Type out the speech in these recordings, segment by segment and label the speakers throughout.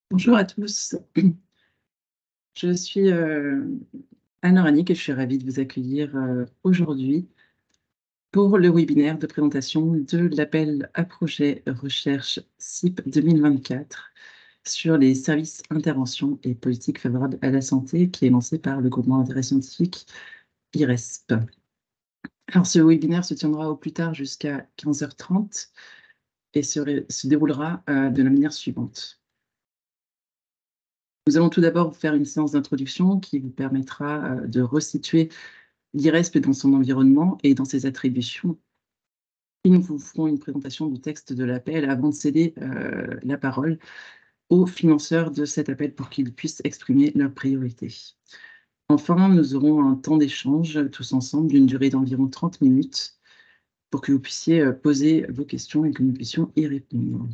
Speaker 1: Bonjour à tous. Je suis Anne Oranic et je suis ravie de vous accueillir aujourd'hui pour le webinaire de présentation de l'appel à projet recherche CIP 2024 sur les services, interventions et politiques favorables à la santé qui est lancé par le groupement d'intérêt scientifique IRESP. Alors, ce webinaire se tiendra au plus tard jusqu'à 15h30 et se déroulera de la manière suivante. Nous allons tout d'abord faire une séance d'introduction qui vous permettra de resituer l'IRESP dans son environnement et dans ses attributions. Et nous vous ferons une présentation du texte de l'appel avant de céder la parole aux financeurs de cet appel pour qu'ils puissent exprimer leurs priorités. Enfin, nous aurons un temps d'échange tous ensemble d'une durée d'environ 30 minutes pour que vous puissiez poser vos questions et que nous puissions y répondre.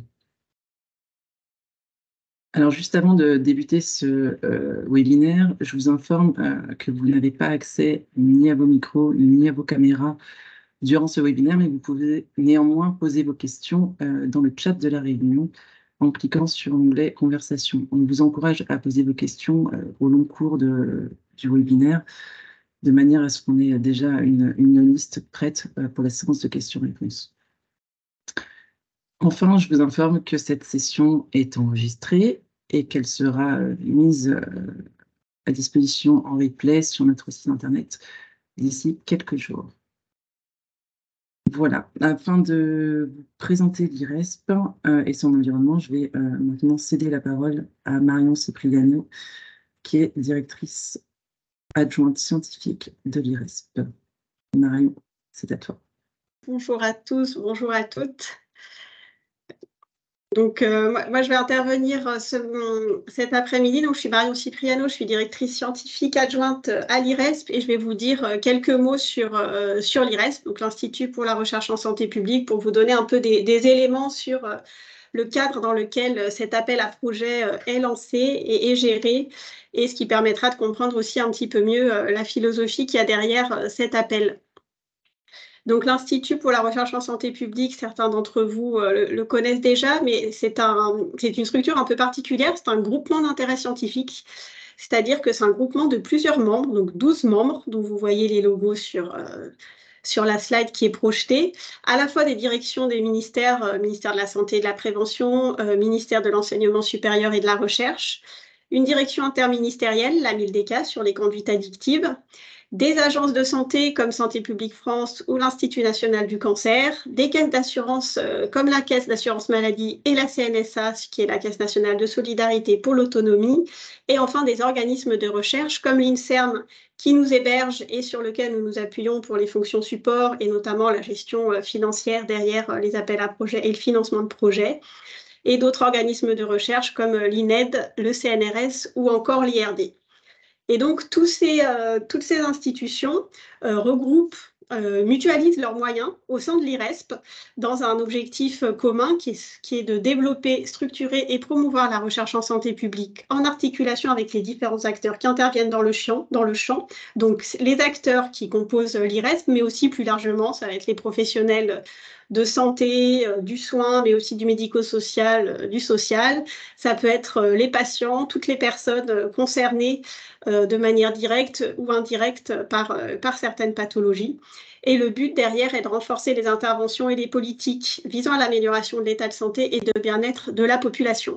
Speaker 1: Alors, juste avant de débuter ce webinaire, je vous informe que vous n'avez pas accès ni à vos micros, ni à vos caméras durant ce webinaire, mais vous pouvez néanmoins poser vos questions dans le chat de la réunion en cliquant sur l'onglet « Conversation ». On vous encourage à poser vos questions au long cours du webinaire, de manière à ce qu'on ait déjà une liste prête pour la séance de questions-réponses. Enfin, je vous informe que cette session est enregistrée et qu'elle sera mise à disposition en replay sur notre site internet d'ici quelques jours. Voilà, afin de vous présenter l'IRESP et son environnement, je vais maintenant céder la parole à Marion Cipriano, qui est directrice adjointe scientifique de l'IRESP. Marion, c'est à toi.
Speaker 2: Bonjour à tous, bonjour à toutes. Donc, moi, je vais intervenir cet après-midi. Donc, je suis Marion Cipriano, je suis directrice scientifique adjointe à l'IRESP et je vais vous dire quelques mots sur l'IRESP, donc l'Institut pour la recherche en santé publique, pour vous donner un peu des éléments sur le cadre dans lequel cet appel à projet est lancé et est géré, et ce qui permettra de comprendre aussi un petit peu mieux la philosophie qu'il y a derrière cet appel. Donc, l'Institut pour la recherche en santé publique, certains d'entre vous le connaissent déjà, mais c'est une structure un peu particulière, c'est un groupement d'intérêt scientifique, c'est-à-dire que c'est un groupement de plusieurs membres, donc 12 membres, dont vous voyez les logos sur la slide qui est projetée, à la fois des directions des ministères, ministère de la Santé et de la Prévention, ministère de l'Enseignement supérieur et de la Recherche, une direction interministérielle, la MILDECA, sur les conduites addictives, des agences de santé comme Santé publique France ou l'Institut national du cancer, des caisses d'assurance comme la Caisse d'assurance maladie et la CNSA, qui est la Caisse nationale de solidarité pour l'autonomie, et enfin des organismes de recherche comme l'INSERM qui nous héberge et sur lequel nous nous appuyons pour les fonctions support et notamment la gestion financière derrière les appels à projets et le financement de projets, et d'autres organismes de recherche comme l'INED, le CNRS ou encore l'IRD. Et donc, toutes ces institutions regroupent, mutualisent leurs moyens au sein de l'IRESP dans un objectif commun qui est de développer, structurer et promouvoir la recherche en santé publique en articulation avec les différents acteurs qui interviennent dans le champ. Donc, les acteurs qui composent l'IRESP, mais aussi plus largement, ça va être les professionnels de santé, du soin, mais aussi du médico-social, du social. Ça peut être les patients, toutes les personnes concernées de manière directe ou indirecte par certaines pathologies. Et le but derrière est de renforcer les interventions et les politiques visant à l'amélioration de l'état de santé et de bien-être de la population.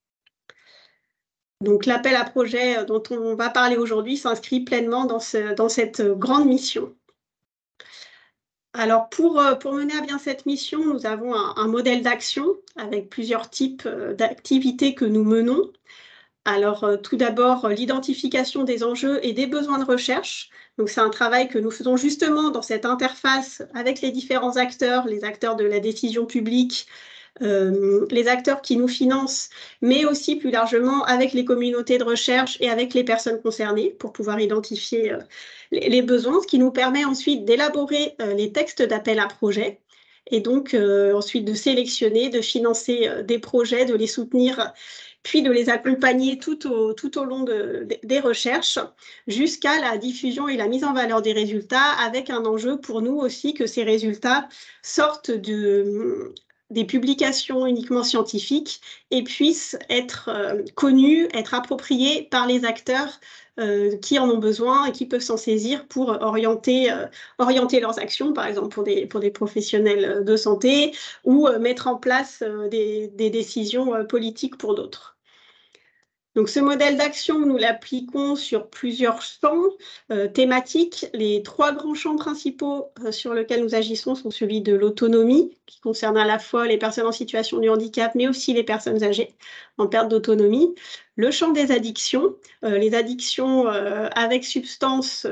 Speaker 2: Donc l'appel à projet dont on va parler aujourd'hui s'inscrit pleinement dans cette grande mission. Alors, pour mener à bien cette mission, nous avons un modèle d'action avec plusieurs types d'activités que nous menons. Alors, tout d'abord, l'identification des enjeux et des besoins de recherche. Donc, c'est un travail que nous faisons justement dans cette interface avec les différents acteurs, les acteurs de la décision publique, les acteurs qui nous financent, mais aussi plus largement avec les communautés de recherche et avec les personnes concernées pour pouvoir identifier les besoins, ce qui nous permet ensuite d'élaborer les textes d'appel à projet et donc ensuite de sélectionner, de financer des projets, de les soutenir, puis de les accompagner tout au long des recherches jusqu'à la diffusion et la mise en valeur des résultats, avec un enjeu pour nous aussi que ces résultats sortent des publications uniquement scientifiques et puissent être connues, être appropriées par les acteurs qui en ont besoin et qui peuvent s'en saisir pour orienter leurs actions, par exemple pour des professionnels de santé, ou mettre en place des décisions politiques pour d'autres. Donc, ce modèle d'action, nous l'appliquons sur plusieurs champs thématiques. Les 3 grands champs principaux sur lesquels nous agissons sont celui de l'autonomie, qui concerne à la fois les personnes en situation de handicap, mais aussi les personnes âgées en perte d'autonomie. Le champ des addictions, les addictions avec substances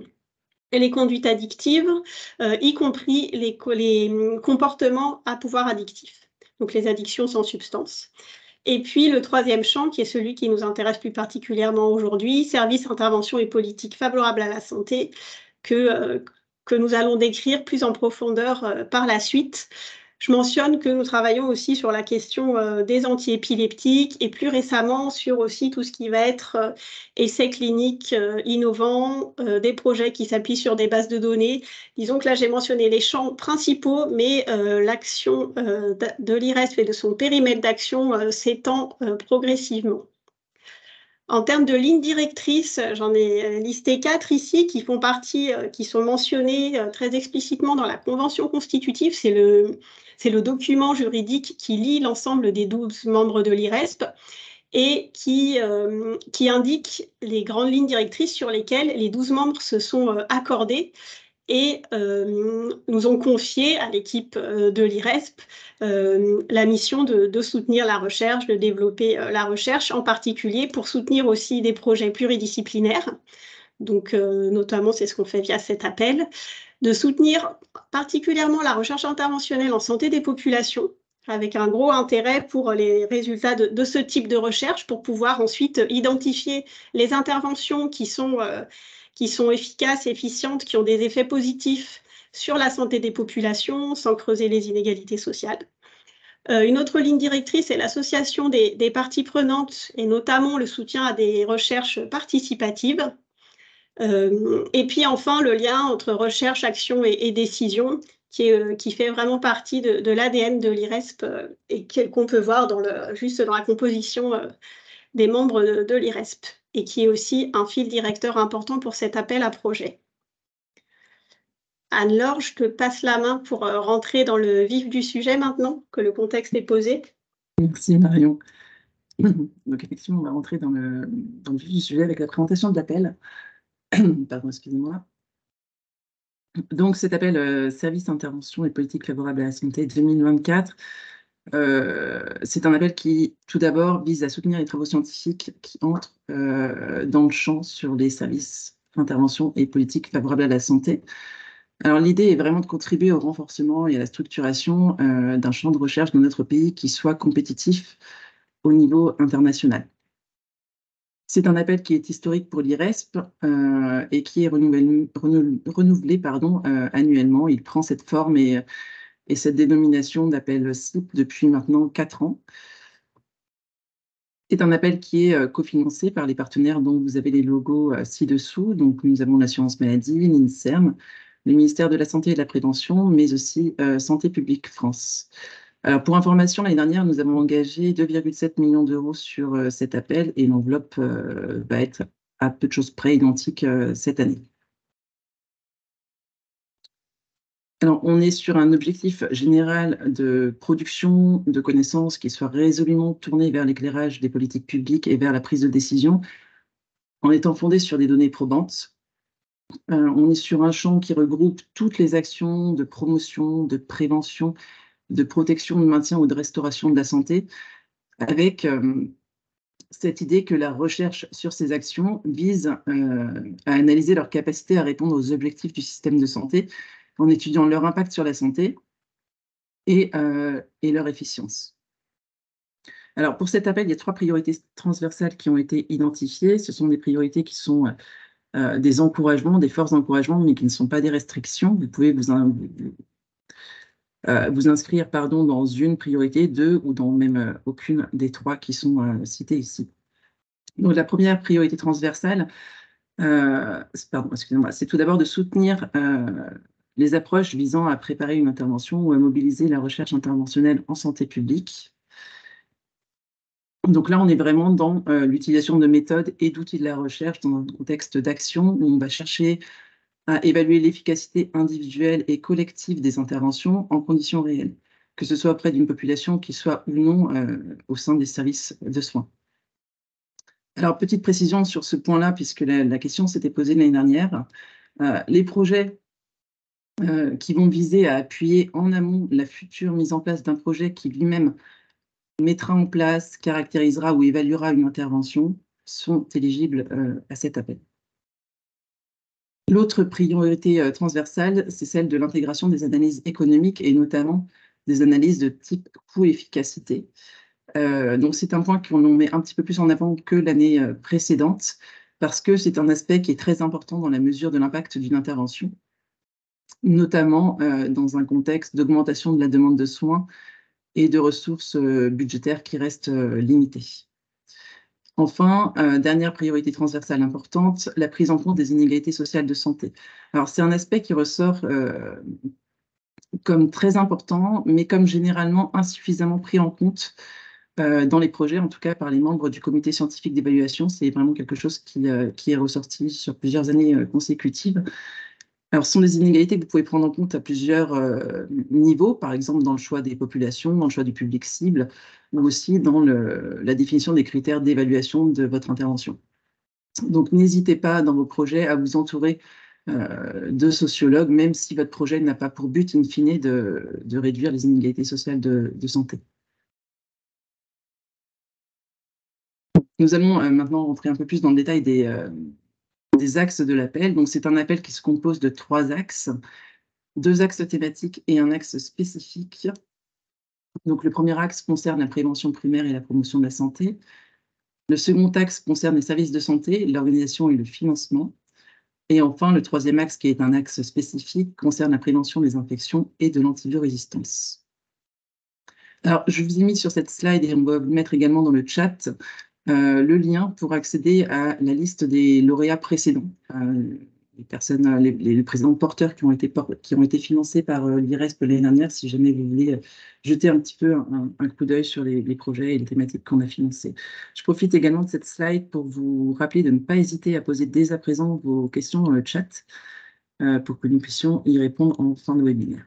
Speaker 2: et les conduites addictives, y compris les comportements à pouvoir addictif, donc les addictions sans substance. Et puis le 3e champ, qui est celui qui nous intéresse plus particulièrement aujourd'hui, services, interventions et politiques favorables à la santé, que nous allons décrire plus en profondeur par la suite. Je mentionne que nous travaillons aussi sur la question des antiépileptiques et plus récemment sur aussi tout ce qui va être essais cliniques innovants, des projets qui s'appuient sur des bases de données. Disons que là, j'ai mentionné les champs principaux, mais l'action de l'IRESP et de son périmètre d'action s'étend progressivement. En termes de lignes directrices, j'en ai listé 4 ici qui font partie, qui sont mentionnées très explicitement dans la Convention constitutive. C'est le document juridique qui lie l'ensemble des 12 membres de l'IRESP et qui indique les grandes lignes directrices sur lesquelles les 12 membres se sont accordés et nous ont confié à l'équipe de l'IRESP la mission de soutenir la recherche, de développer la recherche, en particulier pour soutenir aussi des projets pluridisciplinaires. Donc, notamment, c'est ce qu'on fait via cet appel, de soutenir particulièrement la recherche interventionnelle en santé des populations, avec un gros intérêt pour les résultats de ce type de recherche, pour pouvoir ensuite identifier les interventions qui sont efficaces, efficientes, qui ont des effets positifs sur la santé des populations, sans creuser les inégalités sociales. Une autre ligne directrice est l'association des parties prenantes, et notamment le soutien à des recherches participatives. Et puis enfin, le lien entre recherche, action et décision, qui fait vraiment partie de l'ADN de l'IRESP et qu'on peut voir juste dans la composition des membres de l'IRESP, et qui est aussi un fil directeur important pour cet appel à projet. Anne-Laure, je te passe la main pour rentrer dans le vif du sujet maintenant, que le contexte est posé.
Speaker 1: Merci Marion. Donc effectivement, on va rentrer dans le vif du sujet avec la présentation de l'appel. Pardon, excusez-moi. Donc cet appel Service, intervention et politique favorable à la santé 2024, c'est un appel qui, tout d'abord, vise à soutenir les travaux scientifiques qui entrent dans le champ sur les services, interventions et politiques favorables à la santé. Alors l'idée est vraiment de contribuer au renforcement et à la structuration d'un champ de recherche dans notre pays qui soit compétitif au niveau international. C'est un appel qui est historique pour l'IRESP et qui est renouvelé annuellement. Il prend cette forme et cette dénomination d'appel CIP depuis maintenant 4 ans. C'est un appel qui est cofinancé par les partenaires dont vous avez les logos ci-dessous. Donc, nous avons l'assurance maladie, l'INSERM, le ministère de la Santé et de la Prévention, mais aussi Santé publique France. Alors, pour information, l'année dernière, nous avons engagé 2,7 millions d'euros sur cet appel et l'enveloppe va être à peu de choses près identique cette année. Alors, on est sur un objectif général de production de connaissances qui soit résolument tourné vers l'éclairage des politiques publiques et vers la prise de décision, en étant fondé sur des données probantes. On est sur un champ qui regroupe toutes les actions de promotion, de prévention, de protection, de maintien ou de restauration de la santé, avec cette idée que la recherche sur ces actions vise à analyser leur capacité à répondre aux objectifs du système de santé, en étudiant leur impact sur la santé et leur efficience. Alors, pour cet appel, il y a 3 priorités transversales qui ont été identifiées. Ce sont des priorités qui sont des encouragements, des forces d'encouragement, mais qui ne sont pas des restrictions. Vous pouvez vous inscrire dans une priorité, 2 ou dans même aucune des 3 qui sont citées ici. Donc, la première priorité transversale, c'est tout d'abord de soutenir les approches visant à préparer une intervention ou à mobiliser la recherche interventionnelle en santé publique. Donc là, on est vraiment dans l'utilisation de méthodes et d'outils de la recherche dans un contexte d'action où on va chercher à évaluer l'efficacité individuelle et collective des interventions en conditions réelles, que ce soit auprès d'une population qui soit ou non au sein des services de soins. Alors, petite précision sur ce point-là, puisque la question s'était posée l'année dernière. Les projets qui vont viser à appuyer en amont la future mise en place d'un projet qui lui-même mettra en place, caractérisera ou évaluera une intervention sont éligibles à cet appel. L'autre priorité transversale, c'est celle de l'intégration des analyses économiques et notamment des analyses de type coût-efficacité. Donc, c'est un point qu'on met un petit peu plus en avant que l'année précédente parce que c'est un aspect qui est très important dans la mesure de l'impact d'une intervention, notamment dans un contexte d'augmentation de la demande de soins et de ressources budgétaires qui restent limitées. Enfin, dernière priorité transversale importante, la prise en compte des inégalités sociales de santé. Alors, c'est un aspect qui ressort comme très important, mais comme généralement insuffisamment pris en compte dans les projets, en tout cas par les membres du comité scientifique d'évaluation. C'est vraiment quelque chose qui est ressorti sur plusieurs années consécutives. Alors, ce sont des inégalités que vous pouvez prendre en compte à plusieurs niveaux, par exemple dans le choix des populations, dans le choix du public cible, ou aussi dans la définition des critères d'évaluation de votre intervention. Donc, n'hésitez pas dans vos projets à vous entourer de sociologues, même si votre projet n'a pas pour but, in fine, de réduire les inégalités sociales de santé. Nous allons maintenant rentrer un peu plus dans le détail des axes de l'appel. Donc, c'est un appel qui se compose de 3 axes. 2 axes thématiques et un axe spécifique. Donc, le premier axe concerne la prévention primaire et la promotion de la santé. Le second axe concerne les services de santé, l'organisation et le financement. Et enfin, le troisième axe, qui est un axe spécifique, concerne la prévention des infections et de l'antibiorésistance. Alors, je vous ai mis sur cette slide, et on va vous mettre également dans le chat, le lien pour accéder à la liste des lauréats précédents. Les personnes, les précédents porteurs qui ont été financés par l'IRESP l'année dernière, si jamais vous voulez jeter un petit peu un coup d'œil sur les projets et les thématiques qu'on a financés. Je profite également de cette slide pour vous rappeler de ne pas hésiter à poser dès à présent vos questions dans le chat pour que nous puissions y répondre en fin de webinaire.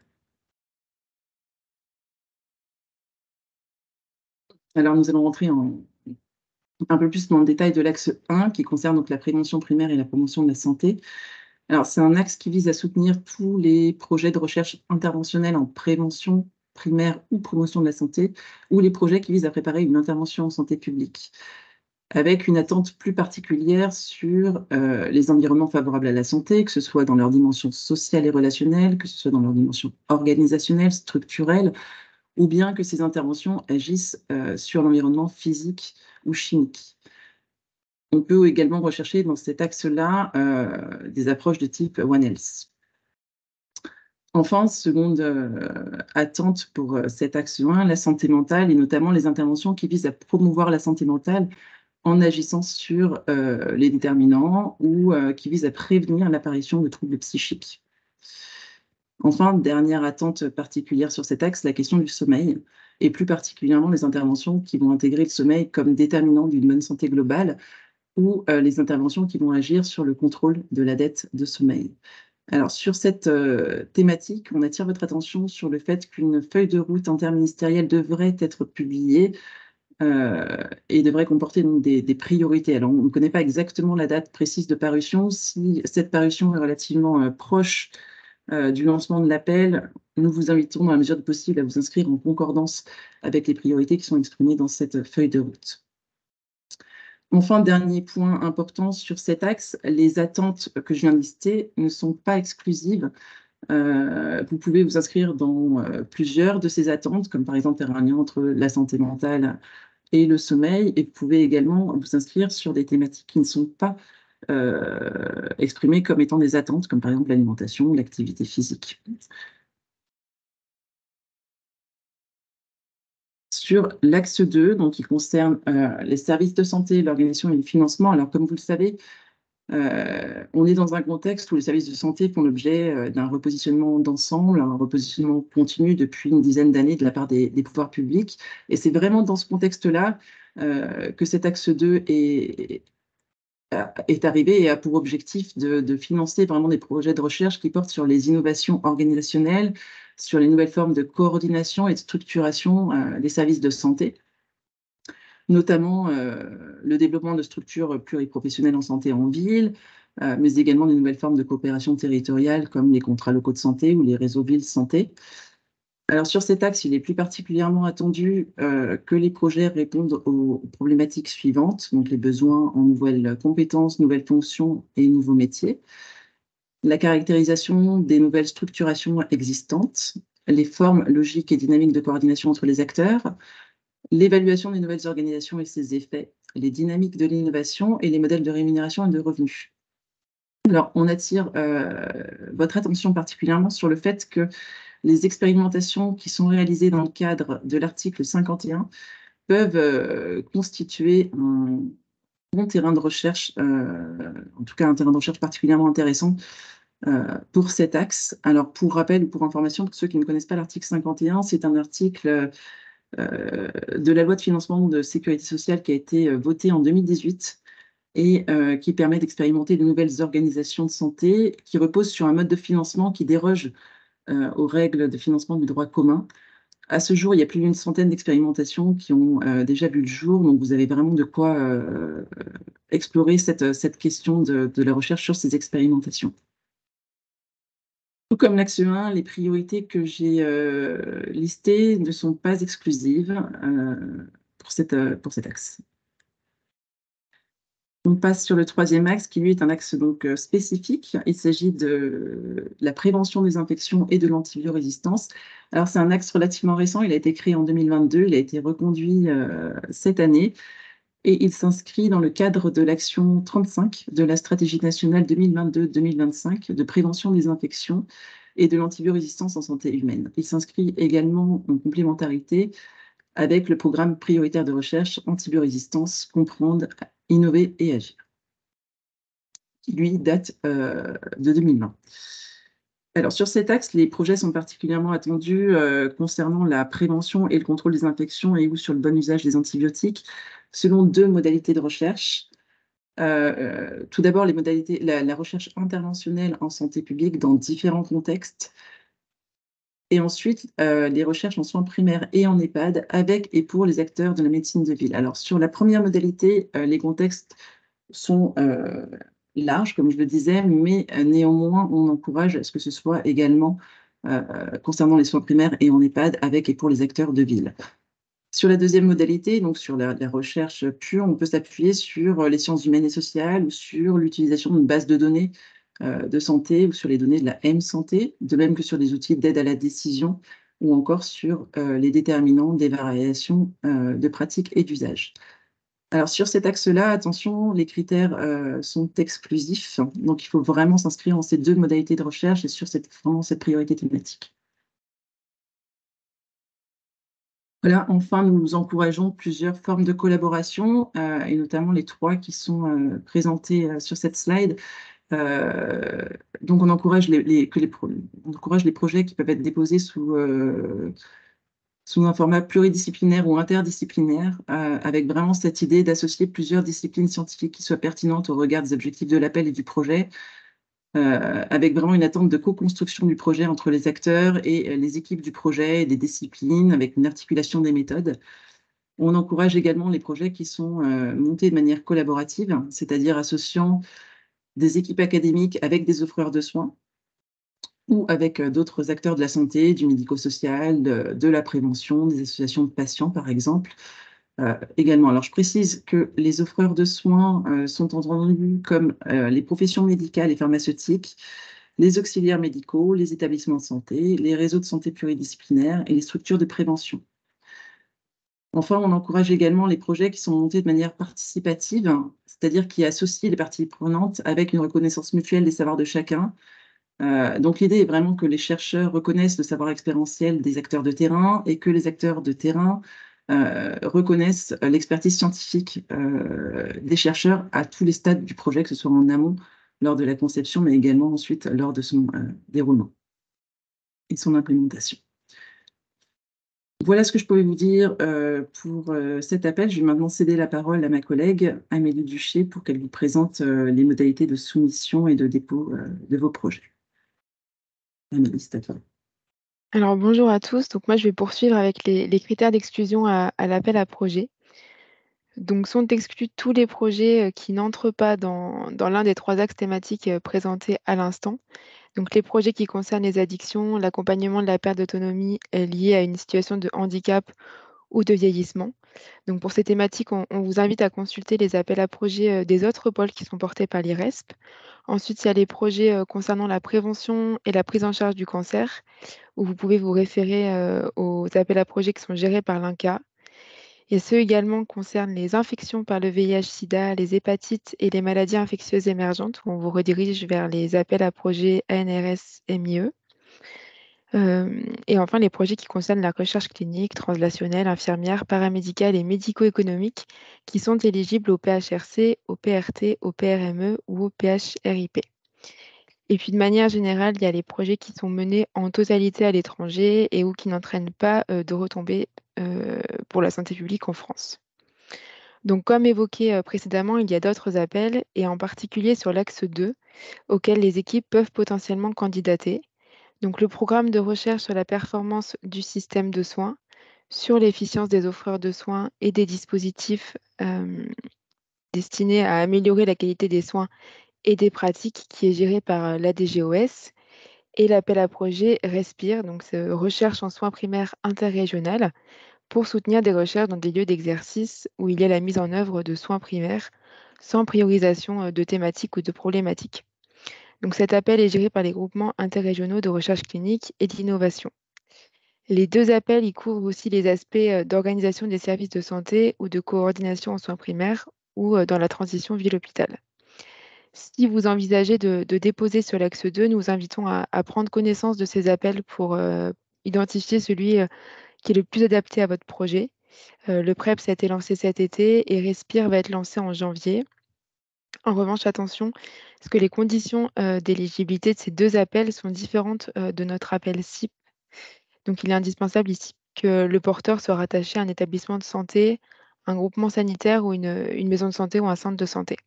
Speaker 1: Alors, nous allons rentrer un peu plus dans le détail de l'axe 1 qui concerne donc la prévention primaire et la promotion de la santé. Alors, c'est un axe qui vise à soutenir tous les projets de recherche interventionnelle en prévention primaire ou promotion de la santé, ou les projets qui visent à préparer une intervention en santé publique, avec une attente plus particulière sur les environnements favorables à la santé, que ce soit dans leur dimension sociale et relationnelle, que ce soit dans leur dimension organisationnelle, structurelle, ou bien que ces interventions agissent sur l'environnement physique ou chimique. On peut également rechercher dans cet axe-là des approches de type One Health. Enfin, seconde attente pour cet axe 1, la santé mentale et notamment les interventions qui visent à promouvoir la santé mentale en agissant sur les déterminants ou qui visent à prévenir l'apparition de troubles psychiques. Enfin, dernière attente particulière sur cet axe, la question du sommeil, et plus particulièrement les interventions qui vont intégrer le sommeil comme déterminant d'une bonne santé globale ou les interventions qui vont agir sur le contrôle de la dette de sommeil. Alors, sur cette thématique, on attire votre attention sur le fait qu'une feuille de route interministérielle devrait être publiée et devrait comporter donc, des priorités. Alors, on ne connaît pas exactement la date précise de parution. Si cette parution est relativement proche du lancement de l'appel, nous vous invitons dans la mesure du possible à vous inscrire en concordance avec les priorités qui sont exprimées dans cette feuille de route. Enfin, dernier point important sur cet axe, les attentes que je viens de lister ne sont pas exclusives. Vous pouvez vous inscrire dans plusieurs de ces attentes, comme par exemple faire un lien entre la santé mentale et le sommeil, et vous pouvez également vous inscrire sur des thématiques qui ne sont pas exprimées comme étant des attentes, comme par exemple l'alimentation, l'activité physique. Sur l'axe 2, donc, qui concerne les services de santé, l'organisation et le financement. Alors, comme vous le savez, On est dans un contexte où les services de santé font l'objet d'un repositionnement d'ensemble, un repositionnement continu depuis une dizaine d'années de la part des pouvoirs publics. Et c'est vraiment dans ce contexte-là que cet axe 2 est arrivé et a pour objectif de financer vraiment des projets de recherche qui portent sur les innovations organisationnelles, sur les nouvelles formes de coordination et de structuration des services de santé, notamment le développement de structures pluriprofessionnelles en santé en ville, mais également de nouvelles formes de coopération territoriale comme les contrats locaux de santé ou les réseaux villes santé. Alors sur cet axe, il est plus particulièrement attendu que les projets répondent aux problématiques suivantes, donc les besoins en nouvelles compétences, nouvelles fonctions et nouveaux métiers, la caractérisation des nouvelles structurations existantes, les formes logiques et dynamiques de coordination entre les acteurs, l'évaluation des nouvelles organisations et ses effets, les dynamiques de l'innovation et les modèles de rémunération et de revenus. Alors, on attire votre attention particulièrement sur le fait que les expérimentations qui sont réalisées dans le cadre de l'article 51 peuvent constituer un bon terrain de recherche, en tout cas un terrain de recherche particulièrement intéressant pour cet axe. Alors, pour rappel ou pour information, pour ceux qui ne connaissent pas l'article 51, c'est un article de la loi de financement de sécurité sociale qui a été votée en 2018 et qui permet d'expérimenter de nouvelles organisations de santé qui reposent sur un mode de financement qui déroge aux règles de financement du droit commun. À ce jour, il y a plus d'une centaine d'expérimentations qui ont déjà vu le jour, donc vous avez vraiment de quoi explorer cette question de la recherche sur ces expérimentations. Tout comme l'axe 1, les priorités que j'ai listées ne sont pas exclusives pour cet axe. On passe sur le troisième axe, qui lui est un axe donc spécifique. Il s'agit de la prévention des infections et de l'antibiorésistance. Alors c'est un axe relativement récent, il a été créé en 2022, il a été reconduit cette année et il s'inscrit dans le cadre de l'action 35 de la stratégie nationale 2022-2025 de prévention des infections et de l'antibiorésistance en santé humaine. Il s'inscrit également en complémentarité avec le programme prioritaire de recherche Antibiorésistance, comprendre, innover et agir, qui lui date de 2020. Alors sur cet axe, les projets sont particulièrement attendus concernant la prévention et le contrôle des infections et ou sur le bon usage des antibiotiques, selon deux modalités de recherche. Tout d'abord, la recherche interventionnelle en santé publique dans différents contextes. Et ensuite, les recherches en soins primaires et en EHPAD avec et pour les acteurs de la médecine de ville. Alors, sur la première modalité, les contextes sont larges, comme je le disais, mais néanmoins, on encourage à ce que ce soit également concernant les soins primaires et en EHPAD avec et pour les acteurs de ville. Sur la deuxième modalité, donc sur la recherche pure, on peut s'appuyer sur les sciences humaines et sociales ou sur l'utilisation d'une base de données de santé ou sur les données de la M-santé, de même que sur des outils d'aide à la décision ou encore sur les déterminants des variations de pratiques et d'usage. Alors sur cet axe-là, attention, les critères sont exclusifs, donc il faut vraiment s'inscrire en ces deux modalités de recherche et sur cette priorité thématique. Voilà, enfin, nous encourageons plusieurs formes de collaboration, et notamment les trois qui sont présentées sur cette slide. Donc, on encourage on encourage les projets qui peuvent être déposés sous un format pluridisciplinaire ou interdisciplinaire, avec vraiment cette idée d'associer plusieurs disciplines scientifiques qui soient pertinentes au regard des objectifs de l'appel et du projet, avec vraiment une attente de co-construction du projet entre les acteurs et les équipes du projet et des disciplines, avec une articulation des méthodes. On encourage également les projets qui sont montés de manière collaborative, c'est-à-dire associant des équipes académiques avec des offreurs de soins ou avec d'autres acteurs de la santé, du médico-social, de la prévention, des associations de patients, par exemple. Également. Alors, je précise que les offreurs de soins sont entendus comme les professions médicales et pharmaceutiques, les auxiliaires médicaux, les établissements de santé, les réseaux de santé pluridisciplinaires et les structures de prévention. Enfin, on encourage également les projets qui sont montés de manière participative, c'est-à-dire qui associent les parties prenantes avec une reconnaissance mutuelle des savoirs de chacun. Donc, l'idée est vraiment que les chercheurs reconnaissent le savoir expérientiel des acteurs de terrain et que les acteurs de terrain reconnaissent l'expertise scientifique des chercheurs à tous les stades du projet, que ce soit en amont, lors de la conception, mais également ensuite lors de son déroulement et son implémentation. Voilà ce que je pouvais vous dire pour cet appel. Je vais maintenant céder la parole à ma collègue Amélie Duché pour qu'elle vous présente les modalités de soumission et de dépôt de vos projets. Amélie, c'est à toi.
Speaker 3: Alors bonjour à tous, donc moi je vais poursuivre avec les critères d'exclusion à l'appel à projet. Donc sont exclus tous les projets qui n'entrent pas dans l'un des 3 axes thématiques présentés à l'instant. Donc les projets qui concernent les addictions, l'accompagnement de la perte d'autonomie liée à une situation de handicap ou de vieillissement. Donc pour ces thématiques, on vous invite à consulter les appels à projets des autres pôles qui sont portés par l'IRESP. Ensuite, il y a les projets concernant la prévention et la prise en charge du cancer, où vous pouvez vous référer aux appels à projets qui sont gérés par l'INCa. Et ceux également concernent les infections par le VIH-Sida, les hépatites et les maladies infectieuses émergentes, où on vous redirige vers les appels à projets ANRS-MIE. Et enfin, les projets qui concernent la recherche clinique, translationnelle, infirmière, paramédicale et médico-économique qui sont éligibles au PHRC, au PRT, au PRME ou au PHRIP. Et puis de manière générale, il y a les projets qui sont menés en totalité à l'étranger et ou qui n'entraînent pas de retombées pour la santé publique en France. Donc comme évoqué précédemment, il y a d'autres appels et en particulier sur l'axe 2 auxquels les équipes peuvent potentiellement candidater. Donc le programme de recherche sur la performance du système de soins, sur l'efficience des offreurs de soins et des dispositifs destinés à améliorer la qualité des soins et des pratiques qui est géré par l'ADGOS, et l'appel à projet RESPIRE, donc c'est recherche en soins primaires interrégionales, pour soutenir des recherches dans des lieux d'exercice où il y a la mise en œuvre de soins primaires sans priorisation de thématiques ou de problématiques. Donc cet appel est géré par les groupements interrégionaux de recherche clinique et d'innovation. Les 2 appels y couvrent aussi les aspects d'organisation des services de santé ou de coordination en soins primaires ou dans la transition ville-hôpital. Si vous envisagez de déposer sur l'axe 2, nous vous invitons à prendre connaissance de ces appels pour identifier celui qui est le plus adapté à votre projet. Le PREPS a été lancé cet été et RESPIRE va être lancé en janvier. En revanche, attention, parce que les conditions d'éligibilité de ces 2 appels sont différentes de notre appel CIP. Donc, il est indispensable ici que le porteur soit rattaché à un établissement de santé, un groupement sanitaire ou une maison de santé ou un centre de santé.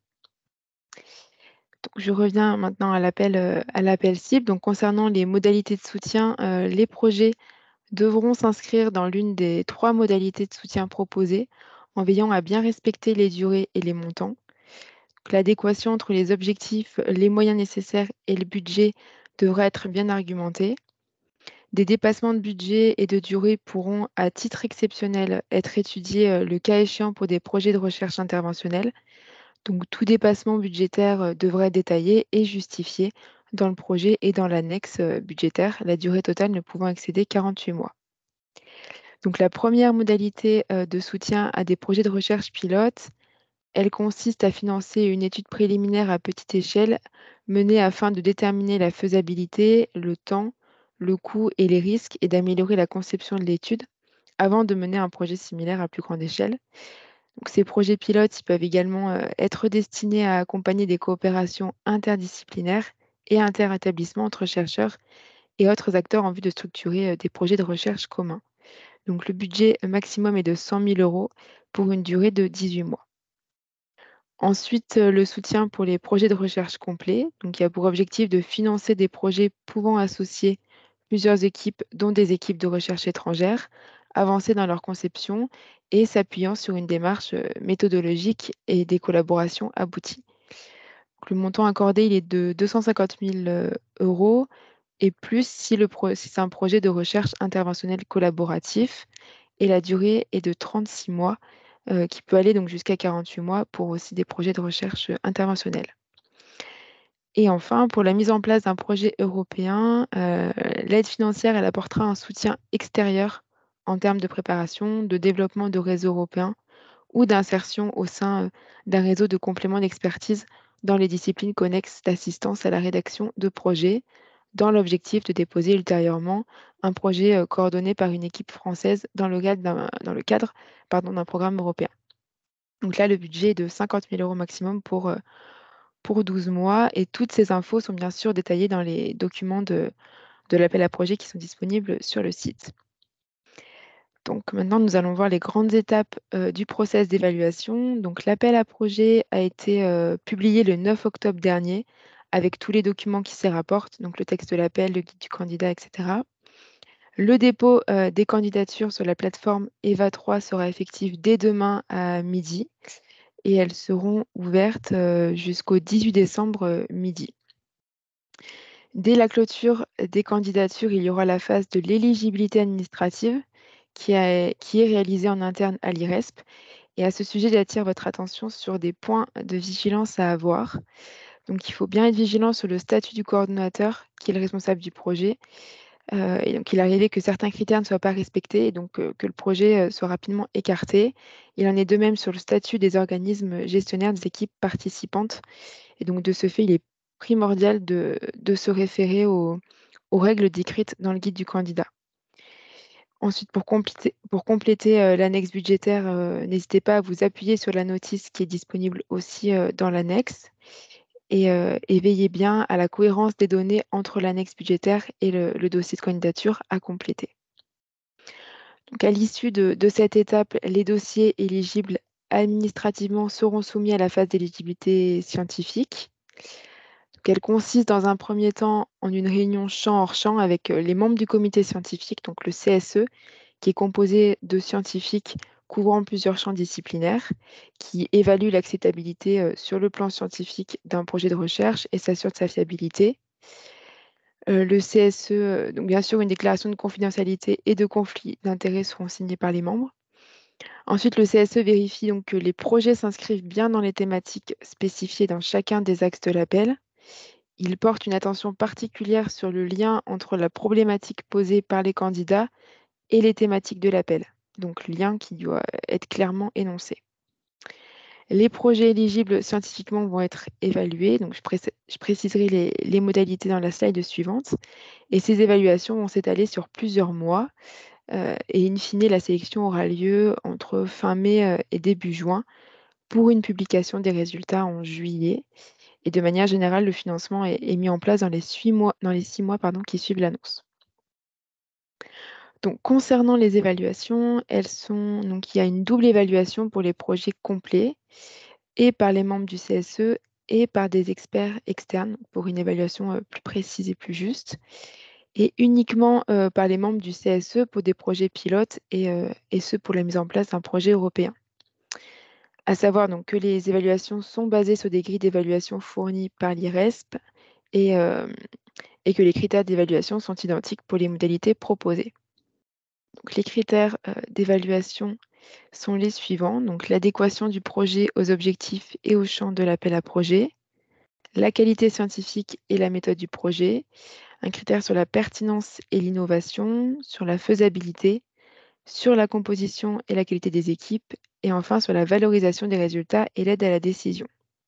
Speaker 3: Donc, je reviens maintenant à l'appel cible. Donc, concernant les modalités de soutien, les projets devront s'inscrire dans l'une des 3 modalités de soutien proposées en veillant à bien respecter les durées et les montants. L'adéquation entre les objectifs, les moyens nécessaires et le budget devra être bien argumentée. Des dépassements de budget et de durée pourront, à titre exceptionnel, être étudiés le cas échéant pour des projets de recherche interventionnelle. Donc, tout dépassement budgétaire devra être détaillé et justifié dans le projet et dans l'annexe budgétaire, la durée totale ne pouvant excéder 48 mois. Donc, la première modalité de soutien à des projets de recherche pilote, elle consiste à financer une étude préliminaire à petite échelle menée afin de déterminer la faisabilité, le temps, le coût et les risques et d'améliorer la conception de l'étude avant de mener un projet similaire à plus grande échelle. Donc, ces projets pilotes ils peuvent également être destinés à accompagner des coopérations interdisciplinaires et interétablissements entre chercheurs et autres acteurs en vue de structurer des projets de recherche communs. Donc, le budget maximum est de 100 000 € pour une durée de 18 mois. Ensuite, le soutien pour les projets de recherche complets. Donc, il y a pour objectif de financer des projets pouvant associer plusieurs équipes, dont des équipes de recherche étrangères, avancer dans leur conception et s'appuyant sur une démarche méthodologique et des collaborations abouties. Donc, le montant accordé il est de 250 000 € et plus si c'est un projet de recherche interventionnelle collaboratif. Et la durée est de 36 mois, qui peut aller donc jusqu'à 48 mois pour aussi des projets de recherche interventionnelle. Et enfin, pour la mise en place d'un projet européen, l'aide financière, elle apportera un soutien extérieur en termes de préparation, de développement de réseaux européens ou d'insertion au sein d'un réseau de compléments d'expertise dans les disciplines connexes d'assistance à la rédaction de projets, dans l'objectif de déposer ultérieurement un projet coordonné par une équipe française dans le cadre d'un programme européen. Donc là, le budget est de 50 000 € maximum pour 12 mois et toutes ces infos sont bien sûr détaillées dans les documents de l'appel à projet qui sont disponibles sur le site. Donc maintenant, nous allons voir les grandes étapes du process d'évaluation. Donc l'appel à projet a été publié le 9 octobre dernier avec tous les documents qui s'y rapportent, donc le texte de l'appel, le guide du candidat, etc. Le dépôt des candidatures sur la plateforme EVA3 sera effectif dès demain à midi et elles seront ouvertes jusqu'au 18 décembre midi. Dès la clôture des candidatures, il y aura la phase de l'éligibilité administrative qui est réalisée en interne à l'IRESP. Et à ce sujet, j'attire votre attention sur des points de vigilance à avoir. Donc, il faut bien être vigilant sur le statut du coordonnateur, qui est le responsable du projet. Et donc, il est arrivé que certains critères ne soient pas respectés et donc que le projet soit rapidement écarté. Il en est de même sur le statut des organismes gestionnaires des équipes participantes. Et donc, de ce fait, il est primordial de se référer aux règles décrites dans le guide du candidat. Ensuite, pour compléter l'annexe budgétaire, n'hésitez pas à vous appuyer sur la notice qui est disponible aussi dans l'annexe et veillez bien à la cohérence des données entre l'annexe budgétaire et le dossier de candidature à compléter. Donc, à l'issue de cette étape, les dossiers éligibles administrativement seront soumis à la phase d'éligibilité scientifique. Donc, elle consiste dans un premier temps en une réunion champ hors champ avec les membres du comité scientifique, donc le CSE, qui est composé de scientifiques couvrant plusieurs champs disciplinaires, qui évaluent l'acceptabilité sur le plan scientifique d'un projet de recherche et s'assurent de sa fiabilité. Le CSE, donc bien sûr, une déclaration de confidentialité et de conflit d'intérêts seront signés par les membres. Ensuite, le CSE vérifie donc que les projets s'inscrivent bien dans les thématiques spécifiées dans chacun des axes de l'appel. Il porte une attention particulière sur le lien entre la problématique posée par les candidats et les thématiques de l'appel, donc lien qui doit être clairement énoncé. Les projets éligibles scientifiquement vont être évalués, donc je préciserai les modalités dans la slide suivante, et ces évaluations vont s'étaler sur plusieurs mois, et in fine, la sélection aura lieu entre fin mai et début juin pour une publication des résultats en juillet. Et de manière générale, le financement est mis en place dans les 6 mois, qui suivent l'annonce. Donc, concernant les évaluations, donc, il y a une double évaluation pour les projets complets et par les membres du CSE et par des experts externes pour une évaluation plus précise et plus juste, et uniquement par les membres du CSE pour des projets pilotes et ce pour la mise en place d'un projet européen. À savoir donc que les évaluations sont basées sur des grilles d'évaluation fournies par l'IRESP et que les critères d'évaluation sont identiques pour les modalités proposées. Donc, les critères d'évaluation sont les suivants. Donc, l'adéquation du projet aux objectifs et au champ de l'appel à projet, la qualité scientifique et la méthode du projet, un critère sur la pertinence et l'innovation, sur la faisabilité, sur la composition et la qualité des équipes, et enfin sur la valorisation des résultats et l'aide à la décision.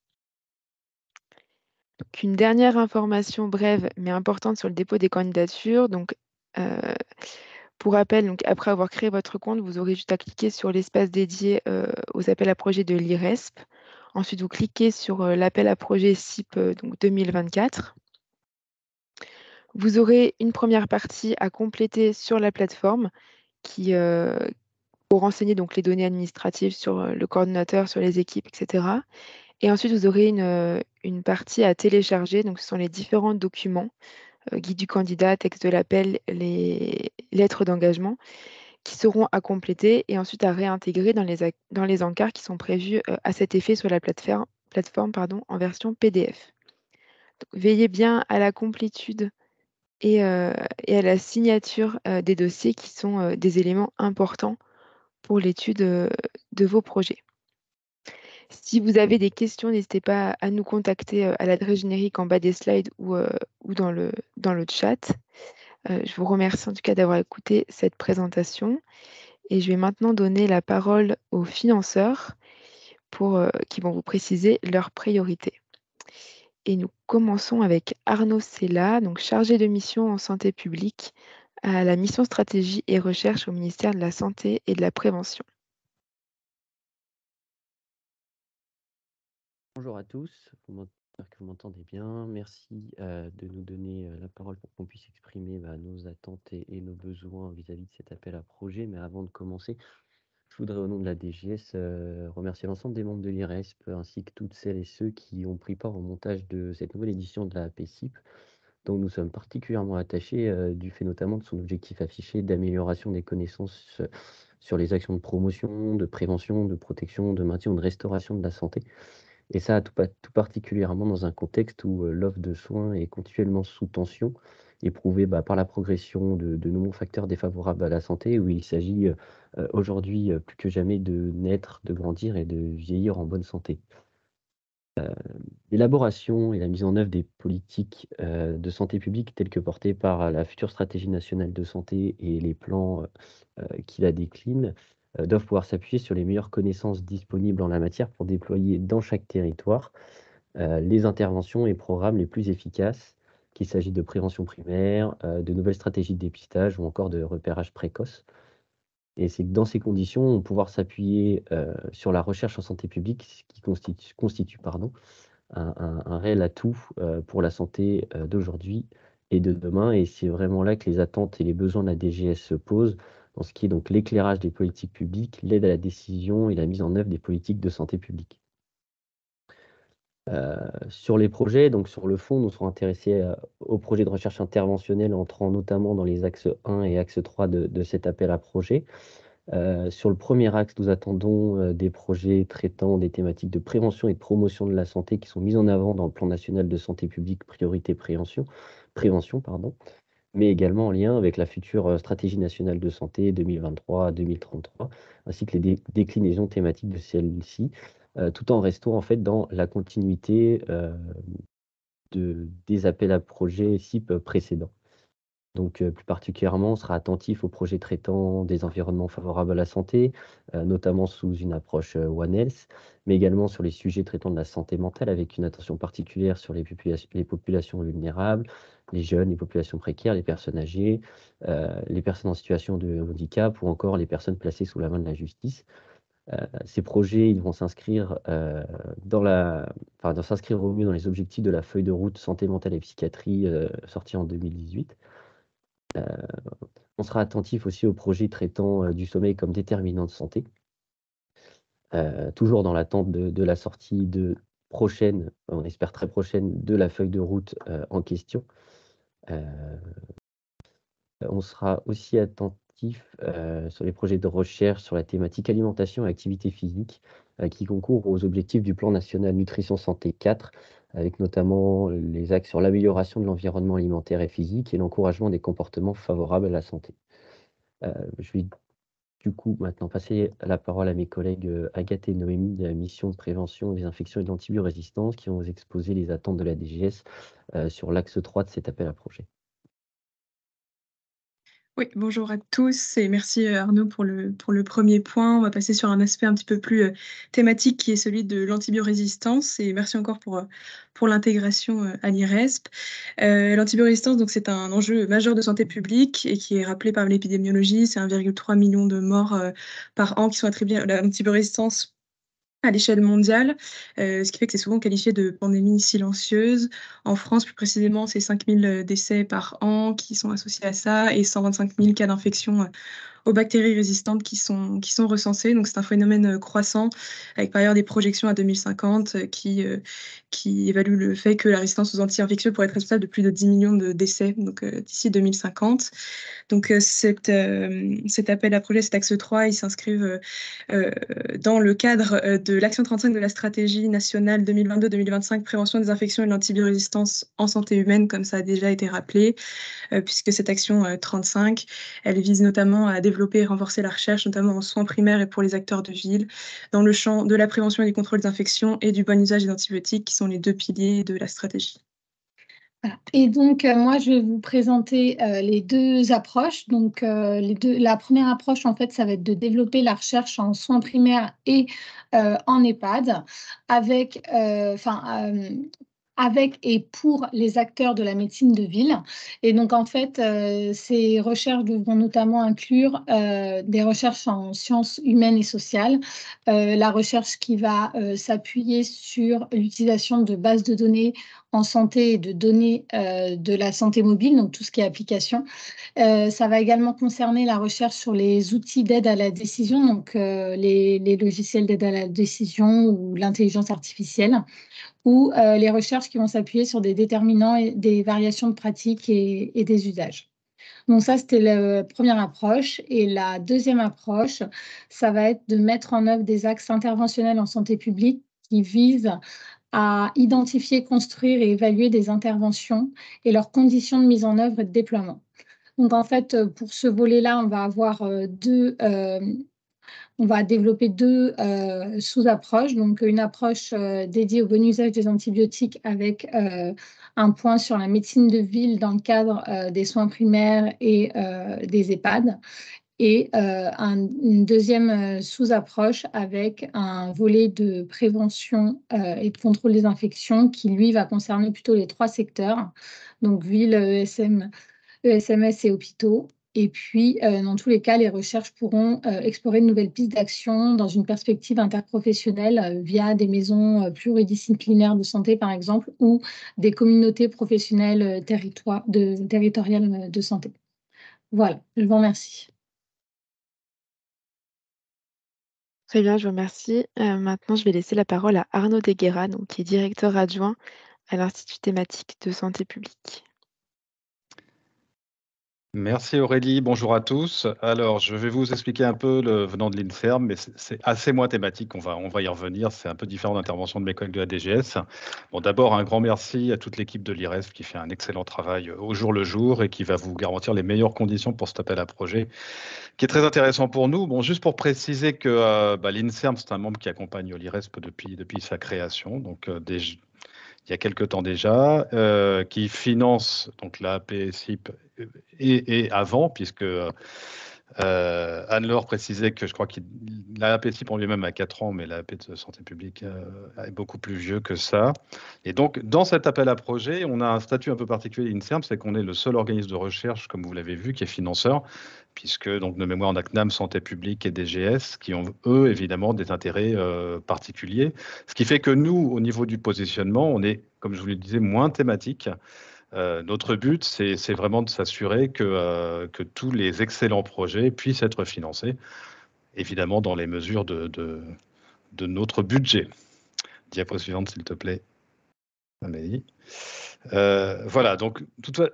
Speaker 3: Donc, une dernière information brève mais importante sur le dépôt des candidatures. Donc, pour rappel, donc, après avoir créé votre compte, vous aurez juste à cliquer sur l'espace dédié aux appels à projets de l'IRESP. Ensuite, vous cliquez sur l'appel à projet CIP donc 2024. Vous aurez une première partie à compléter sur la plateforme pour renseigner donc, les données administratives sur le coordonnateur, sur les équipes, etc. Et ensuite, vous aurez une partie à télécharger. Donc, ce sont les différents documents, guide du candidat, texte de l'appel, les lettres d'engagement, qui seront à compléter et ensuite à réintégrer dans les encarts qui sont prévus à cet effet sur la plateforme en version PDF. Donc, veillez bien à la complétude et à la signature des dossiers qui sont des éléments importants pour l'étude de vos projets. Si vous avez des questions, n'hésitez pas à nous contacter à l'adresse générique en bas des slides ou dans le chat. Je vous remercie en tout cas d'avoir écouté cette présentation et je vais maintenant donner la parole aux financeurs qui vont vous préciser leurs priorités. Et nous commençons avec Arnaud Sella, donc chargé de mission en santé publique à la mission stratégie et recherche au ministère de la Santé et de la Prévention.
Speaker 4: Bonjour à tous, j'espère que vous m'entendez bien. Merci de nous donner la parole pour qu'on puisse exprimer nos attentes et nos besoins vis-à-vis de cet appel à projet. Mais avant de commencer, je voudrais au nom de la DGS remercier l'ensemble des membres de l'IRESP ainsi que toutes celles et ceux qui ont pris part au montage de cette nouvelle édition de la PCIP, dont nous sommes particulièrement attachés du fait notamment de son objectif affiché d'amélioration des connaissances sur les actions de promotion, de prévention, de protection, de maintien ou de restauration de la santé. Et ça, tout particulièrement dans un contexte où l'offre de soins est continuellement sous tension, éprouvée par la progression de nombreux facteurs défavorables à la santé, où il s'agit aujourd'hui plus que jamais de naître, de grandir et de vieillir en bonne santé. L'élaboration et la mise en œuvre des politiques de santé publique telles que portées par la future stratégie nationale de santé et les plans qui la déclinent doivent pouvoir s'appuyer sur les meilleures connaissances disponibles en la matière pour déployer dans chaque territoire les interventions et programmes les plus efficaces, qu'il s'agisse de prévention primaire, de nouvelles stratégies de dépistage ou encore de repérage précoce. Et c'est que dans ces conditions, on va pouvoir s'appuyer sur la recherche en santé publique, ce qui constitue un réel atout pour la santé d'aujourd'hui et de demain. Et c'est vraiment là que les attentes et les besoins de la DGS se posent, dans ce qui est donc l'éclairage des politiques publiques, l'aide à la décision et la mise en œuvre des politiques de santé publique. Sur les projets, donc sur le fond, nous serons intéressés aux projets de recherche interventionnelle entrant notamment dans les axes 1 et axe 3 de cet appel à projet. Sur le premier axe, nous attendons des projets traitant des thématiques de prévention et de promotion de la santé qui sont mis en avant dans le plan national de santé publique priorité prévention, mais également en lien avec la future stratégie nationale de santé 2023-2033, ainsi que les déclinaisons thématiques de celle-ci, tout en restant en fait dans la continuité des appels à projets CIP précédents. Donc, plus particulièrement, on sera attentif aux projets traitant des environnements favorables à la santé, notamment sous une approche One Health, mais également sur les sujets traitant de la santé mentale, avec une attention particulière sur les populations vulnérables, les jeunes, les populations précaires, les personnes âgées, les personnes en situation de handicap ou encore les personnes placées sous la main de la justice. Ces projets, ils vont s'inscrire s'inscrire au mieux dans les objectifs de la feuille de route santé mentale et psychiatrie sortie en 2018. On sera attentif aussi aux projets traitant du sommeil comme déterminant de santé, toujours dans l'attente de la sortie prochaine, on espère très prochaine, de la feuille de route en question. On sera aussi attentif sur les projets de recherche sur la thématique alimentation et activité physique qui concourent aux objectifs du plan national nutrition santé 4, avec notamment les axes sur l'amélioration de l'environnement alimentaire et physique et l'encouragement des comportements favorables à la santé. Je vais du coup maintenant passer la parole à mes collègues Agathe et Noémie de la mission de prévention des infections et de l'antibiorésistance qui vont vous exposer les attentes de la DGS sur l'axe 3 de cet appel à projet.
Speaker 5: Oui, bonjour à tous et merci Arnaud pour le premier point. On va passer sur un aspect un petit peu plus thématique qui est celui de l'antibiorésistance et merci encore pour l'intégration à l'IRESP. L'antibiorésistance, donc, c'est un enjeu majeur de santé publique et qui est rappelé par l'épidémiologie. C'est 1,3 million de morts par an qui sont attribués à l'antibiorésistance à l'échelle mondiale, ce qui fait que c'est souvent qualifié de pandémie silencieuse. En France, plus précisément, c'est 5 000 décès par an qui sont associés à ça et 125 000 cas d'infection aux bactéries résistantes qui sont recensées. Donc c'est un phénomène croissant, avec par ailleurs des projections à 2050 qui évaluent le fait que la résistance aux anti-infectieux pourrait être responsable de plus de 10 millions de décès d'ici 2050. Donc cet appel à projet, cet axe 3, il s'inscrivent dans le cadre de l'action 35 de la stratégie nationale 2022-2025 prévention des infections et de l'antibiorésistance en santé humaine, comme ça a déjà été rappelé, puisque cette action 35, elle vise notamment à développer et renforcer la recherche, notamment en soins primaires et pour les acteurs de ville, dans le champ de la prévention et du contrôle des infections et du bon usage des antibiotiques, qui sont les 2 piliers de la stratégie.
Speaker 6: Voilà. Et donc, moi, je vais vous présenter les 2 approches. Donc, la première approche, en fait, ça va être de développer la recherche en soins primaires et en EHPAD, avec, avec et pour les acteurs de la médecine de ville. Et donc, en fait, ces recherches devront notamment inclure des recherches en sciences humaines et sociales, la recherche qui va s'appuyer sur l'utilisation de bases de données en santé et de données de la santé mobile, donc tout ce qui est application. Ça va également concerner la recherche sur les outils d'aide à la décision, donc les logiciels d'aide à la décision ou l'intelligence artificielle, ou les recherches qui vont s'appuyer sur des déterminants et des variations de pratiques et des usages. Donc ça, c'était la première approche. Et la deuxième approche, ça va être de mettre en œuvre des axes interventionnels en santé publique qui visent à identifier, construire et évaluer des interventions et leurs conditions de mise en œuvre et de déploiement. Donc en fait, pour ce volet-là, on va avoir on va développer deux sous-approches. Donc, une approche dédiée au bon usage des antibiotiques avec un point sur la médecine de ville dans le cadre des soins primaires et des EHPAD. Et une deuxième sous-approche avec un volet de prévention et de contrôle des infections qui, lui, va concerner plutôt les trois secteurs, donc ville, ESMS et hôpitaux. Et puis, dans tous les cas, les recherches pourront explorer de nouvelles pistes d'action dans une perspective interprofessionnelle via des maisons pluridisciplinaires de santé, par exemple, ou des communautés professionnelles territoriales de santé. Voilà, je vous remercie.
Speaker 3: Très bien, je vous remercie. Maintenant, je vais laisser la parole à Arnaud Deguerra, donc, qui est directeur adjoint à l'Institut thématique de santé publique.
Speaker 7: Merci Aurélie, bonjour à tous. Alors, je vais vous expliquer un peu venant de l'INSERM, mais c'est assez moins thématique, on va y revenir, c'est un peu différent d'intervention de mes collègues de la DGS. Bon, d'abord, un grand merci à toute l'équipe de l'IRESP qui fait un excellent travail au jour le jour et qui va vous garantir les meilleures conditions pour cet appel à projet, qui est très intéressant pour nous. Bon, juste pour préciser que l'INSERM, c'est un membre qui accompagne l'IRESP depuis sa création, donc il y a quelque temps déjà, qui finance donc la PSIP et avant, puisque Anne-Laure précisait que je crois que la PSIP en lui-même a 4 ans, mais la AP de santé publique est beaucoup plus vieux que ça. Et donc, dans cet appel à projet, on a un statut un peu particulier d'INSERM, c'est qu'on est le seul organisme de recherche, comme vous l'avez vu, qui est financeur, puisque donc de mémoire, on a CNAM, Santé publique et DGS, qui ont, eux, évidemment, des intérêts particuliers. Ce qui fait que nous, au niveau du positionnement, on est, comme je vous le disais, moins thématique. Notre but, c'est vraiment de s'assurer que tous les excellents projets puissent être financés, évidemment dans les mesures de notre budget. Diapo suivante, s'il te plaît. Amélie. Voilà, donc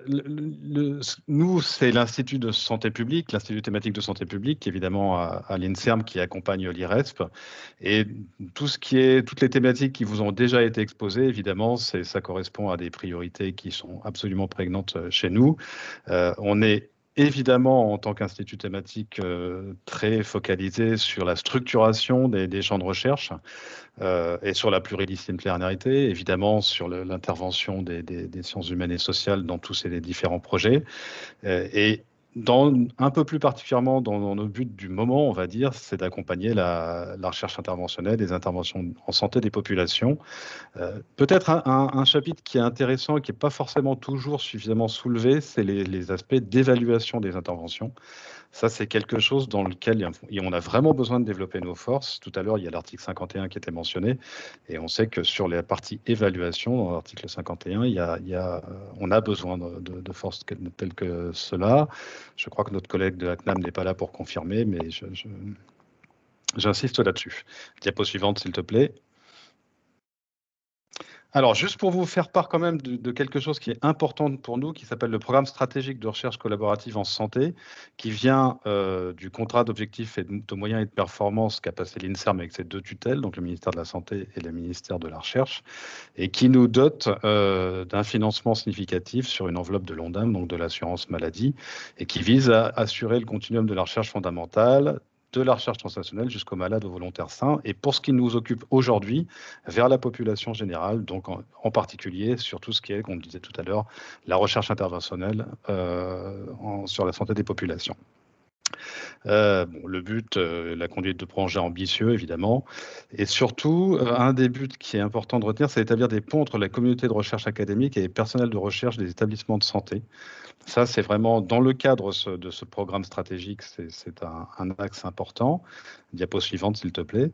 Speaker 7: nous, c'est l'Institut de santé publique, l'Institut thématique de santé publique, évidemment à l'INSERM qui accompagne l'IRESP. Et toutes les thématiques qui vous ont déjà été exposées, évidemment, ça correspond à des priorités qui sont absolument prégnantes chez nous. On est évidemment, en tant qu'institut thématique, très focalisé sur la structuration des champs de recherche et sur la pluridisciplinarité, évidemment sur l'intervention des sciences humaines et sociales dans tous ces différents projets. Et un peu plus particulièrement dans nos buts du moment, on va dire, c'est d'accompagner la recherche interventionnelle, les interventions en santé des populations. Peut-être un chapitre qui est intéressant et qui n'est pas forcément toujours suffisamment soulevé, c'est les aspects d'évaluation des interventions. Ça, c'est quelque chose dans lequel on a vraiment besoin de développer nos forces. Tout à l'heure, il y a l'article 51 qui était mentionné, et on sait que sur la partie évaluation, dans l'article 51, on a besoin de forces telles que cela. Je crois que notre collègue de la CNAM n'est pas là pour confirmer, mais j'insiste là-dessus. Diapo suivante, s'il te plaît. Alors, juste pour vous faire part quand même de quelque chose qui est important pour nous, qui s'appelle le programme stratégique de recherche collaborative en santé, qui vient du contrat d'objectifs et de moyens et de performance qu'a passé l'INSERM avec ses deux tutelles, donc le ministère de la Santé et le ministère de la Recherche, et qui nous dote d'un financement significatif sur une enveloppe de l'ONDAM, donc de l'assurance maladie, et qui vise à assurer le continuum de la recherche fondamentale, de la recherche translationnelle jusqu'aux malades aux volontaires sains, et pour ce qui nous occupe aujourd'hui, vers la population générale, donc en particulier sur tout ce qui est, comme on disait tout à l'heure, la recherche interventionnelle sur la santé des populations. Le but, la conduite de projets ambitieux, évidemment. Et surtout, un des buts qui est important de retenir, c'est d'établir des ponts entre la communauté de recherche académique et les personnels de recherche des établissements de santé. Ça, c'est vraiment dans le cadre de ce programme stratégique, c'est un axe important. Diapo suivante, s'il te plaît.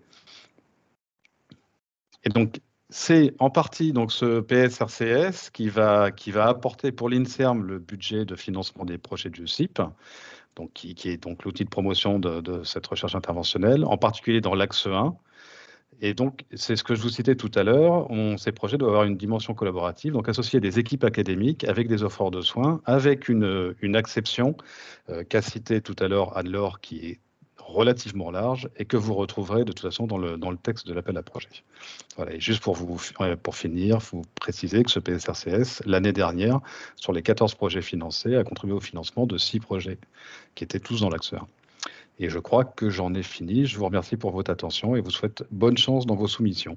Speaker 7: Et donc, c'est en partie donc, ce PSRCS qui va apporter pour l'INSERM le budget de financement des projets du CIP, donc, qui est donc l'outil de promotion de cette recherche interventionnelle, en particulier dans l'axe 1. Et donc, c'est ce que je vous citais tout à l'heure, ces projets doivent avoir une dimension collaborative, donc associer des équipes académiques avec des offres de soins, avec une acception qu'a cité tout à l'heure Anne-Laure, qui est relativement large et que vous retrouverez de toute façon dans le texte de l'appel à projet. Voilà, et juste pour finir, vous préciser que ce PSRCS, l'année dernière, sur les 14 projets financés, a contribué au financement de 6 projets qui étaient tous dans l'axe 1. Et je crois que j'en ai fini. Je vous remercie pour votre attention et vous souhaite bonne chance dans vos soumissions.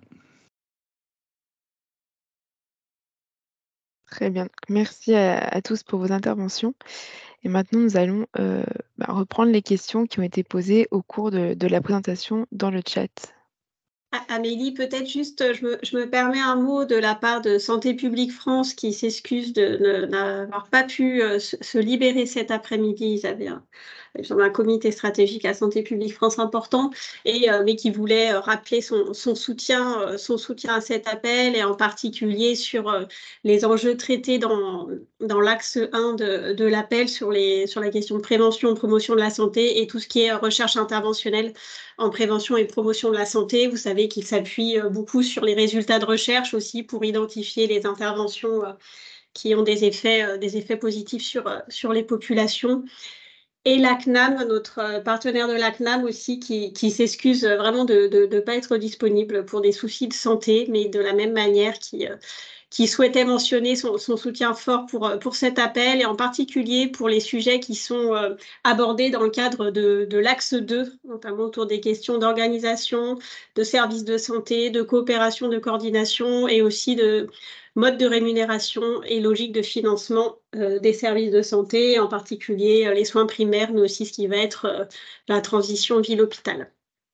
Speaker 3: Très bien. Merci à tous pour vos interventions. Et maintenant, nous allons reprendre les questions qui ont été posées au cours de la présentation dans le chat.
Speaker 2: Amélie, peut-être juste, je me permets un mot de la part de Santé publique France qui s'excuse de n'avoir pas pu se libérer cet après-midi. Ils avaient un comité stratégique à Santé publique France important, mais qui voulait rappeler son soutien à cet appel et en particulier sur les enjeux traités dans l'axe 1 de l'appel sur la question de prévention, promotion de la santé et tout ce qui est recherche interventionnelle en prévention et promotion de la santé. Vous savez qu'il s'appuie beaucoup sur les résultats de recherche aussi pour identifier les interventions qui ont des effets positifs sur les populations. Et la CNAM, notre partenaire de la CNAM aussi, qui s'excuse vraiment de ne pas être disponible pour des soucis de santé, mais de la même manière qui souhaitait mentionner son soutien fort pour cet appel et en particulier pour les sujets qui sont abordés dans le cadre de l'axe 2, notamment autour des questions d'organisation, de services de santé, de coopération, de coordination et aussi de mode de rémunération et logique de financement des services de santé, en particulier les soins primaires, mais aussi ce qui va être la transition ville-hôpital.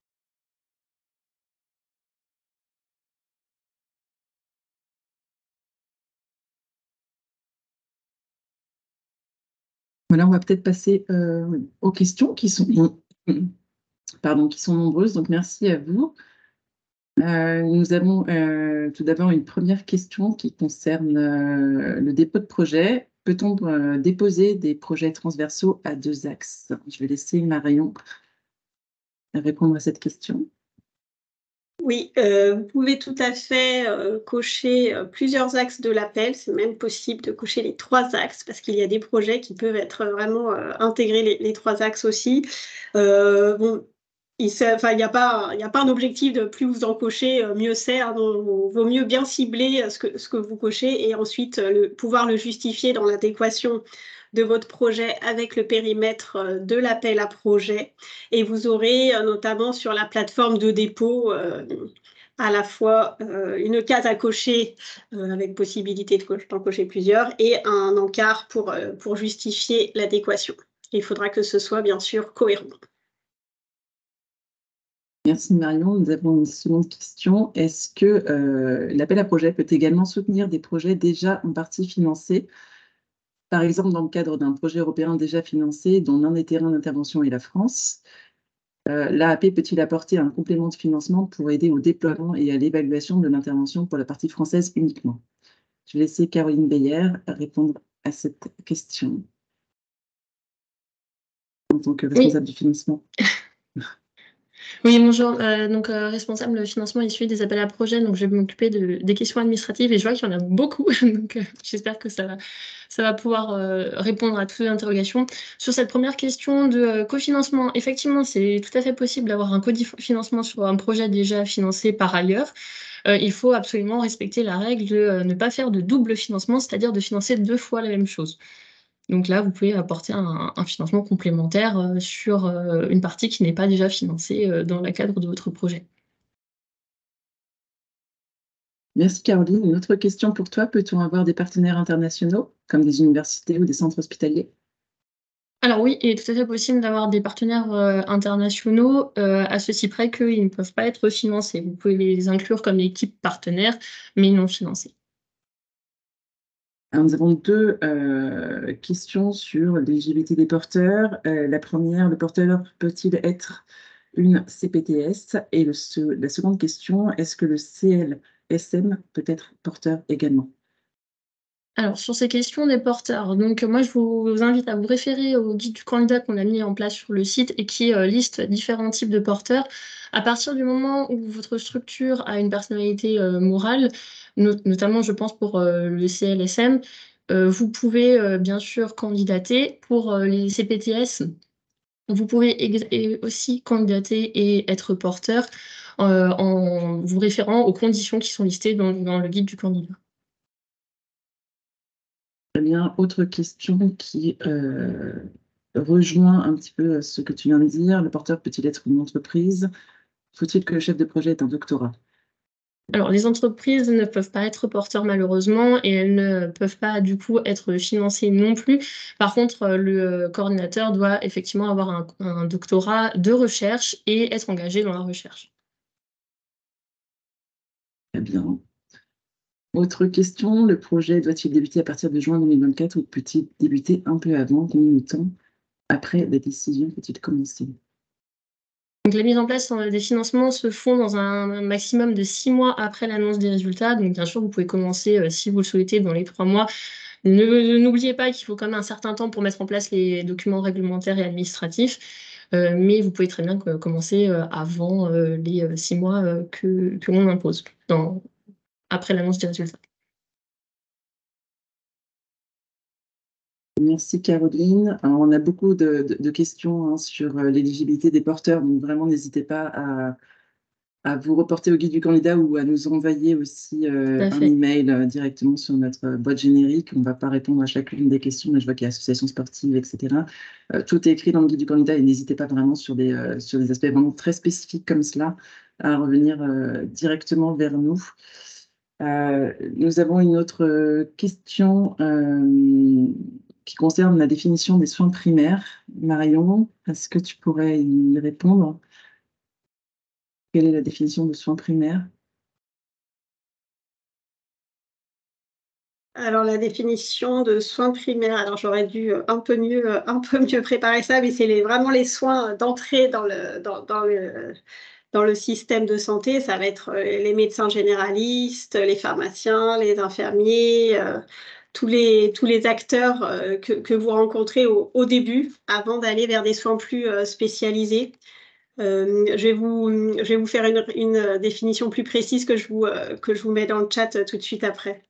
Speaker 1: Voilà, on va peut-être passer aux questions qui sont nombreuses. Donc, merci à vous. Nous avons tout d'abord une première question qui concerne le dépôt de projet. Peut-on déposer des projets transversaux à 2 axes? Je vais laisser Marion répondre à cette question.
Speaker 2: Oui, vous pouvez tout à fait cocher plusieurs axes de l'appel. C'est même possible de cocher les 3 axes parce qu'il y a des projets qui peuvent être vraiment intégrés les 3 axes aussi. Bon, il n'y a pas un objectif de plus vous en cochez, mieux c'est. Hein, vaut mieux bien cibler ce que vous cochez et ensuite pouvoir le justifier dans l'adéquation de votre projet avec le périmètre de l'appel à projet. Et vous aurez notamment sur la plateforme de dépôt à la fois une case à cocher avec possibilité d'en cocher plusieurs et un encart pour justifier l'adéquation. Il faudra que ce soit bien sûr cohérent.
Speaker 1: Merci Marion. Nous avons une seconde question. Est-ce que l'appel à projet peut également soutenir des projets déjà en partie financés? Par exemple, dans le cadre d'un projet européen déjà financé, dont l'un des terrains d'intervention est la France, l'AAP peut-il apporter un complément de financement pour aider au déploiement et à l'évaluation de l'intervention pour la partie française uniquement? Je vais laisser Caroline Beyer répondre à cette question en tant que responsable du financement.
Speaker 8: Oui, bonjour. Responsable de financement issu des appels à projets. Donc, je vais m'occuper des questions administratives et je vois qu'il y en a beaucoup. Donc, j'espère que ça va pouvoir répondre à toutes les interrogations. Sur cette première question de cofinancement, effectivement, c'est tout à fait possible d'avoir un cofinancement sur un projet déjà financé par ailleurs. Il faut absolument respecter la règle de ne pas faire de double financement, c'est-à-dire de financer 2 fois la même chose. Donc là, vous pouvez apporter un financement complémentaire sur une partie qui n'est pas déjà financée dans le cadre de votre projet.
Speaker 1: Merci Caroline. Une autre question pour toi. Peut-on avoir des partenaires internationaux, comme des universités ou des centres hospitaliers?
Speaker 8: Alors oui, il est tout à fait possible d'avoir des partenaires internationaux, à ceci près qu'ils ne peuvent pas être financés. Vous pouvez les inclure comme équipe partenaire, mais non financés.
Speaker 1: Alors, nous avons deux questions sur l'éligibilité des porteurs. La première, le porteur peut-il être une CPTS? Et la seconde question, est-ce que le CLSM peut être porteur également?
Speaker 8: Alors, sur ces questions des porteurs, donc moi, je vous invite à vous référer au guide du candidat qu'on a mis en place sur le site et qui liste différents types de porteurs. À partir du moment où votre structure a une personnalité morale, notamment, je pense, pour le CLSM, vous pouvez bien sûr candidater. Pour les CPTS, vous pouvez aussi candidater et être porteur en vous référant aux conditions qui sont listées dans le guide du candidat.
Speaker 1: Très bien. Autre question qui rejoint un petit peu ce que tu viens de dire. Le porteur peut-il être une entreprise? Faut-il que le chef de projet ait un doctorat?
Speaker 8: Alors, les entreprises ne peuvent pas être porteurs malheureusement et elles ne peuvent pas du coup être financées non plus. Par contre, le coordinateur doit effectivement avoir un doctorat de recherche et être engagé dans la recherche.
Speaker 1: Très bien. Autre question, le projet doit-il débuter à partir de juin 2024 ou peut-il débuter un peu avant? Combien de temps après la décision peut-il commencer?
Speaker 8: Donc, les mises en place des financements se font dans un maximum de 6 mois après l'annonce des résultats. Donc, bien sûr, vous pouvez commencer, si vous le souhaitez, dans les 3 mois. N'oubliez pas qu'il faut quand même un certain temps pour mettre en place les documents réglementaires et administratifs, mais vous pouvez très bien commencer avant les 6 mois que l'on impose, après l'annonce des résultats.
Speaker 1: Merci Caroline. Alors, on a beaucoup de questions sur l'éligibilité des porteurs, donc vraiment n'hésitez pas à vous reporter au guide du candidat ou à nous envoyer aussi un email directement sur notre boîte générique. On ne va pas répondre à chacune des questions, mais je vois qu'il y a associations sportives, etc. Tout est écrit dans le guide du candidat et n'hésitez pas vraiment sur des aspects vraiment très spécifiques comme cela à revenir directement vers nous. Nous avons une autre question qui concerne la définition des soins primaires. Marion, est-ce que tu pourrais y répondre? Quelle est la définition de soins primaires?
Speaker 2: Alors, la définition de soins primaires, alors j'aurais dû un peu mieux préparer ça, mais c'est vraiment les soins d'entrée dans le système de santé. Ça va être les médecins généralistes, les pharmaciens, les infirmiers, tous les acteurs que vous rencontrez au début, avant d'aller vers des soins plus spécialisés. Je vais vous faire une définition plus précise que je vous mets dans le chat tout de suite après.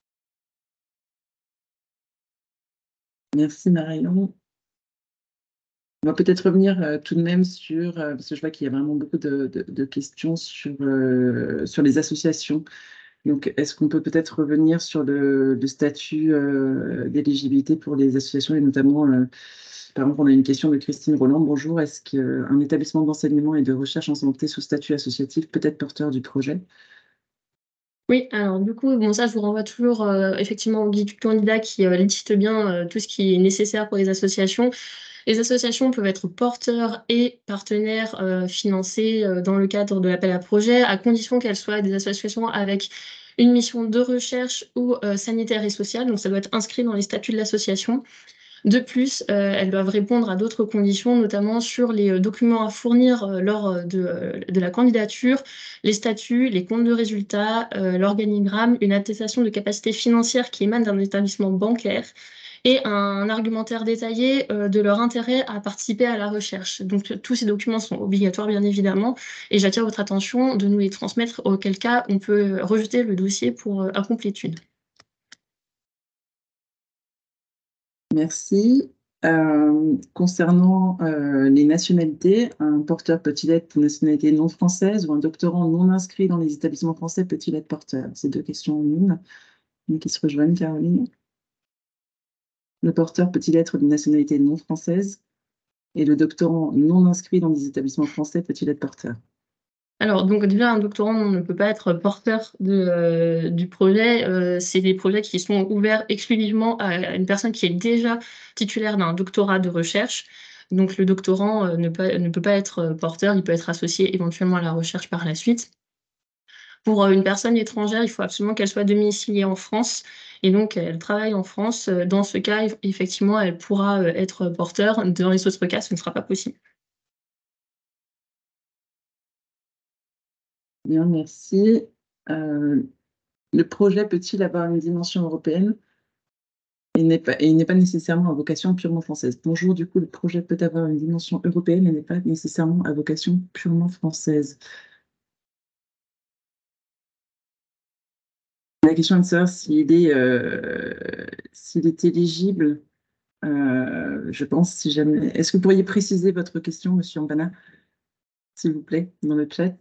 Speaker 1: Merci Marion. On va peut-être revenir tout de même sur, parce que je vois qu'il y a vraiment beaucoup de questions sur les associations. Donc, est-ce qu'on peut peut-être revenir sur le statut d'éligibilité pour les associations et notamment, par exemple, on a une question de Christine Roland. Bonjour, est-ce qu'un établissement d'enseignement et de recherche en santé sous statut associatif peut être porteur du projet?
Speaker 8: Oui, alors du coup, bon, ça, je vous renvoie toujours effectivement au guide du candidat qui liste bien tout ce qui est nécessaire pour les associations. Les associations peuvent être porteurs et partenaires financés dans le cadre de l'appel à projet, à condition qu'elles soient des associations avec une mission de recherche ou sanitaire et sociale. Donc, ça doit être inscrit dans les statuts de l'association. De plus, elles doivent répondre à d'autres conditions, notamment sur les documents à fournir lors de la candidature, les statuts, les comptes de résultats, l'organigramme, une attestation de capacité financière qui émane d'un établissement bancaire et un argumentaire détaillé de leur intérêt à participer à la recherche. Donc, tous ces documents sont obligatoires, bien évidemment, et j'attire votre attention de nous les transmettre, auquel cas on peut rejeter le dossier pour incomplétude.
Speaker 1: Merci. Concernant les nationalités, un porteur peut-il être de nationalité non française ou un doctorant non inscrit dans les établissements français peut-il être porteur? C'est deux questions en une, mais qui se rejoignent, Caroline. Le porteur peut-il être de nationalité non française et le doctorant non inscrit dans des établissements français peut-il être porteur?
Speaker 8: Alors, donc déjà, un doctorant ne peut pas être porteur du projet. C'est des projets qui sont ouverts exclusivement à une personne qui est déjà titulaire d'un doctorat de recherche. Donc, le doctorant ne peut pas être porteur, il peut être associé éventuellement à la recherche par la suite. Pour une personne étrangère, il faut absolument qu'elle soit domiciliée en France et donc elle travaille en France. Dans ce cas, effectivement, elle pourra être porteur. Dans les autres cas, ce ne sera pas possible.
Speaker 1: Bien, merci. Le projet peut-il avoir une dimension européenne et il n'est pas nécessairement à vocation purement française? Bonjour, du coup, le projet peut avoir une dimension européenne et n'est pas nécessairement à vocation purement française. La question est de savoir s'il est éligible. Je pense, si jamais. Est-ce que vous pourriez préciser votre question, Monsieur Mbana, s'il vous plaît, dans le chat?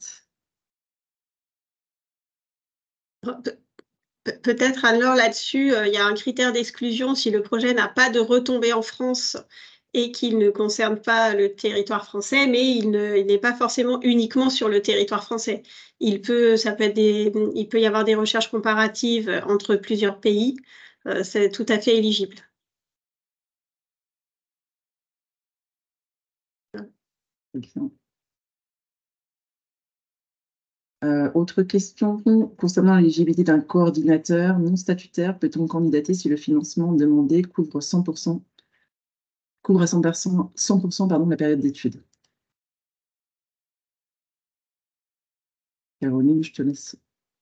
Speaker 2: Peut-être alors là-dessus, il y a un critère d'exclusion si le projet n'a pas de retombées en France et qu'il ne concerne pas le territoire français, mais il n'est pas forcément uniquement sur le territoire français. Il peut y avoir des recherches comparatives entre plusieurs pays. C'est tout à fait éligible.
Speaker 1: Autre question concernant l'éligibilité d'un coordinateur non statutaire, peut-on candidater si le financement demandé couvre à 100%, la période d'études? Caroline, je te laisse.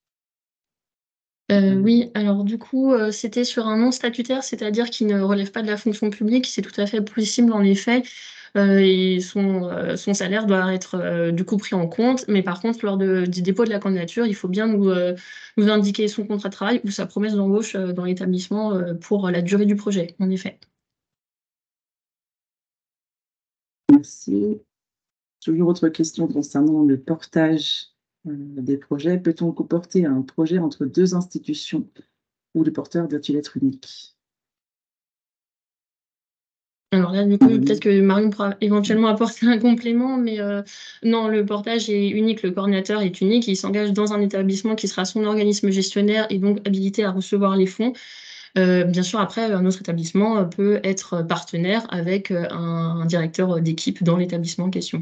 Speaker 8: Oui, alors du coup, c'était sur un non statutaire, c'est-à-dire qu'il ne relève pas de la fonction publique. C'est tout à fait possible en effet. Et son salaire doit être du coup pris en compte. Mais par contre, lors du dépôt de la candidature, il faut bien nous indiquer son contrat de travail ou sa promesse d'embauche dans l'établissement pour la durée du projet, en effet.
Speaker 1: Merci. Toujours autre question concernant le portage des projets. Peut-on comporter un projet entre deux institutions où le porteur doit-il être unique?
Speaker 8: Alors là, du coup, peut-être que Marion pourra éventuellement apporter un complément, mais non, le portage est unique, le coordinateur est unique, il s'engage dans un établissement qui sera son organisme gestionnaire et donc habilité à recevoir les fonds. Bien sûr, après, un autre établissement peut être partenaire avec un directeur d'équipe dans l'établissement en question.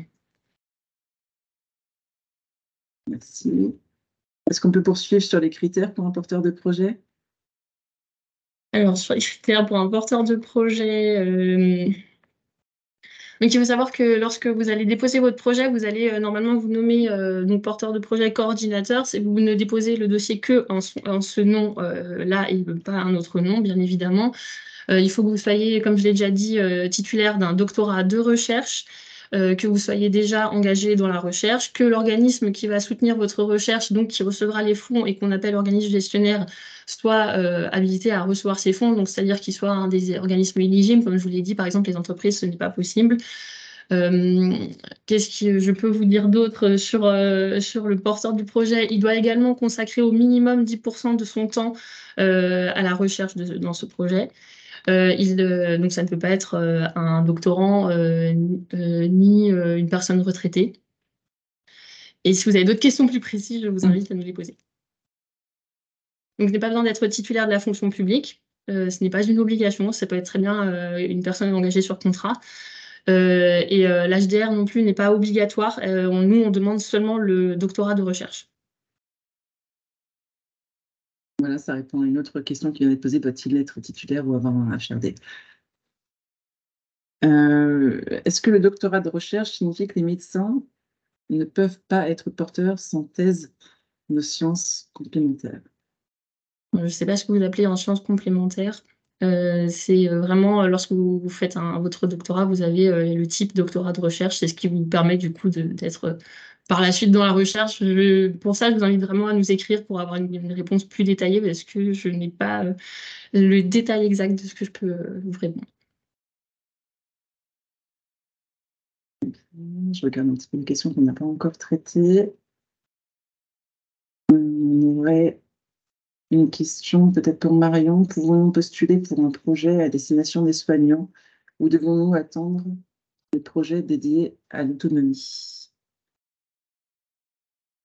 Speaker 1: Merci. Est-ce qu'on peut poursuivre sur les critères pour un porteur de projet?
Speaker 8: Alors, sur les critères pour un porteur de projet, donc il faut savoir que lorsque vous allez déposer votre projet, vous allez normalement vous nommer donc porteur de projet coordinateur. Vous ne déposez le dossier que en ce nom-là et pas un autre nom, bien évidemment. Il faut que vous soyez, comme je l'ai déjà dit, titulaire d'un doctorat de recherche, que vous soyez déjà engagé dans la recherche, que l'organisme qui va soutenir votre recherche, donc qui recevra les fonds et qu'on appelle organisme gestionnaire, soit habilité à recevoir ces fonds, donc c'est-à-dire qu'il soit un des organismes éligibles. Comme je vous l'ai dit, par exemple, les entreprises, ce n'est pas possible. Qu'est-ce que je peux vous dire d'autre sur le porteur du projet? Il doit également consacrer au minimum 10% de son temps à la recherche dans ce projet. Donc ça ne peut pas être un doctorant ni une personne retraitée. Et si vous avez d'autres questions plus précises, je vous invite à nous les poser. Donc, il n'est pas besoin d'être titulaire de la fonction publique. Ce n'est pas une obligation. Ça peut être très bien une personne engagée sur contrat. Et l'HDR non plus n'est pas obligatoire. Nous, on demande seulement le doctorat de recherche.
Speaker 1: Voilà, ça répond à une autre question qui vient d'être posée. Doit-il être titulaire ou avoir un HRD? Est-ce que le doctorat de recherche signifie que les médecins ne peuvent pas être porteurs sans thèse de sciences complémentaires?
Speaker 8: Je ne sais pas ce que vous appelez en sciences complémentaires. C'est vraiment lorsque vous faites votre doctorat, vous avez le type doctorat de recherche. C'est ce qui vous permet du coup d'être par la suite dans la recherche. Pour ça, je vous invite vraiment à nous écrire pour avoir une réponse plus détaillée parce que je n'ai pas le détail exact de ce que je peux vous répondre.
Speaker 1: Je regarde un petit peu une question qu'on n'a pas encore traitée. On aurait une question peut-être pour Marion. Pouvons-nous postuler pour un projet à destination des soignants ou devons-nous attendre des projets dédiés à l'autonomie?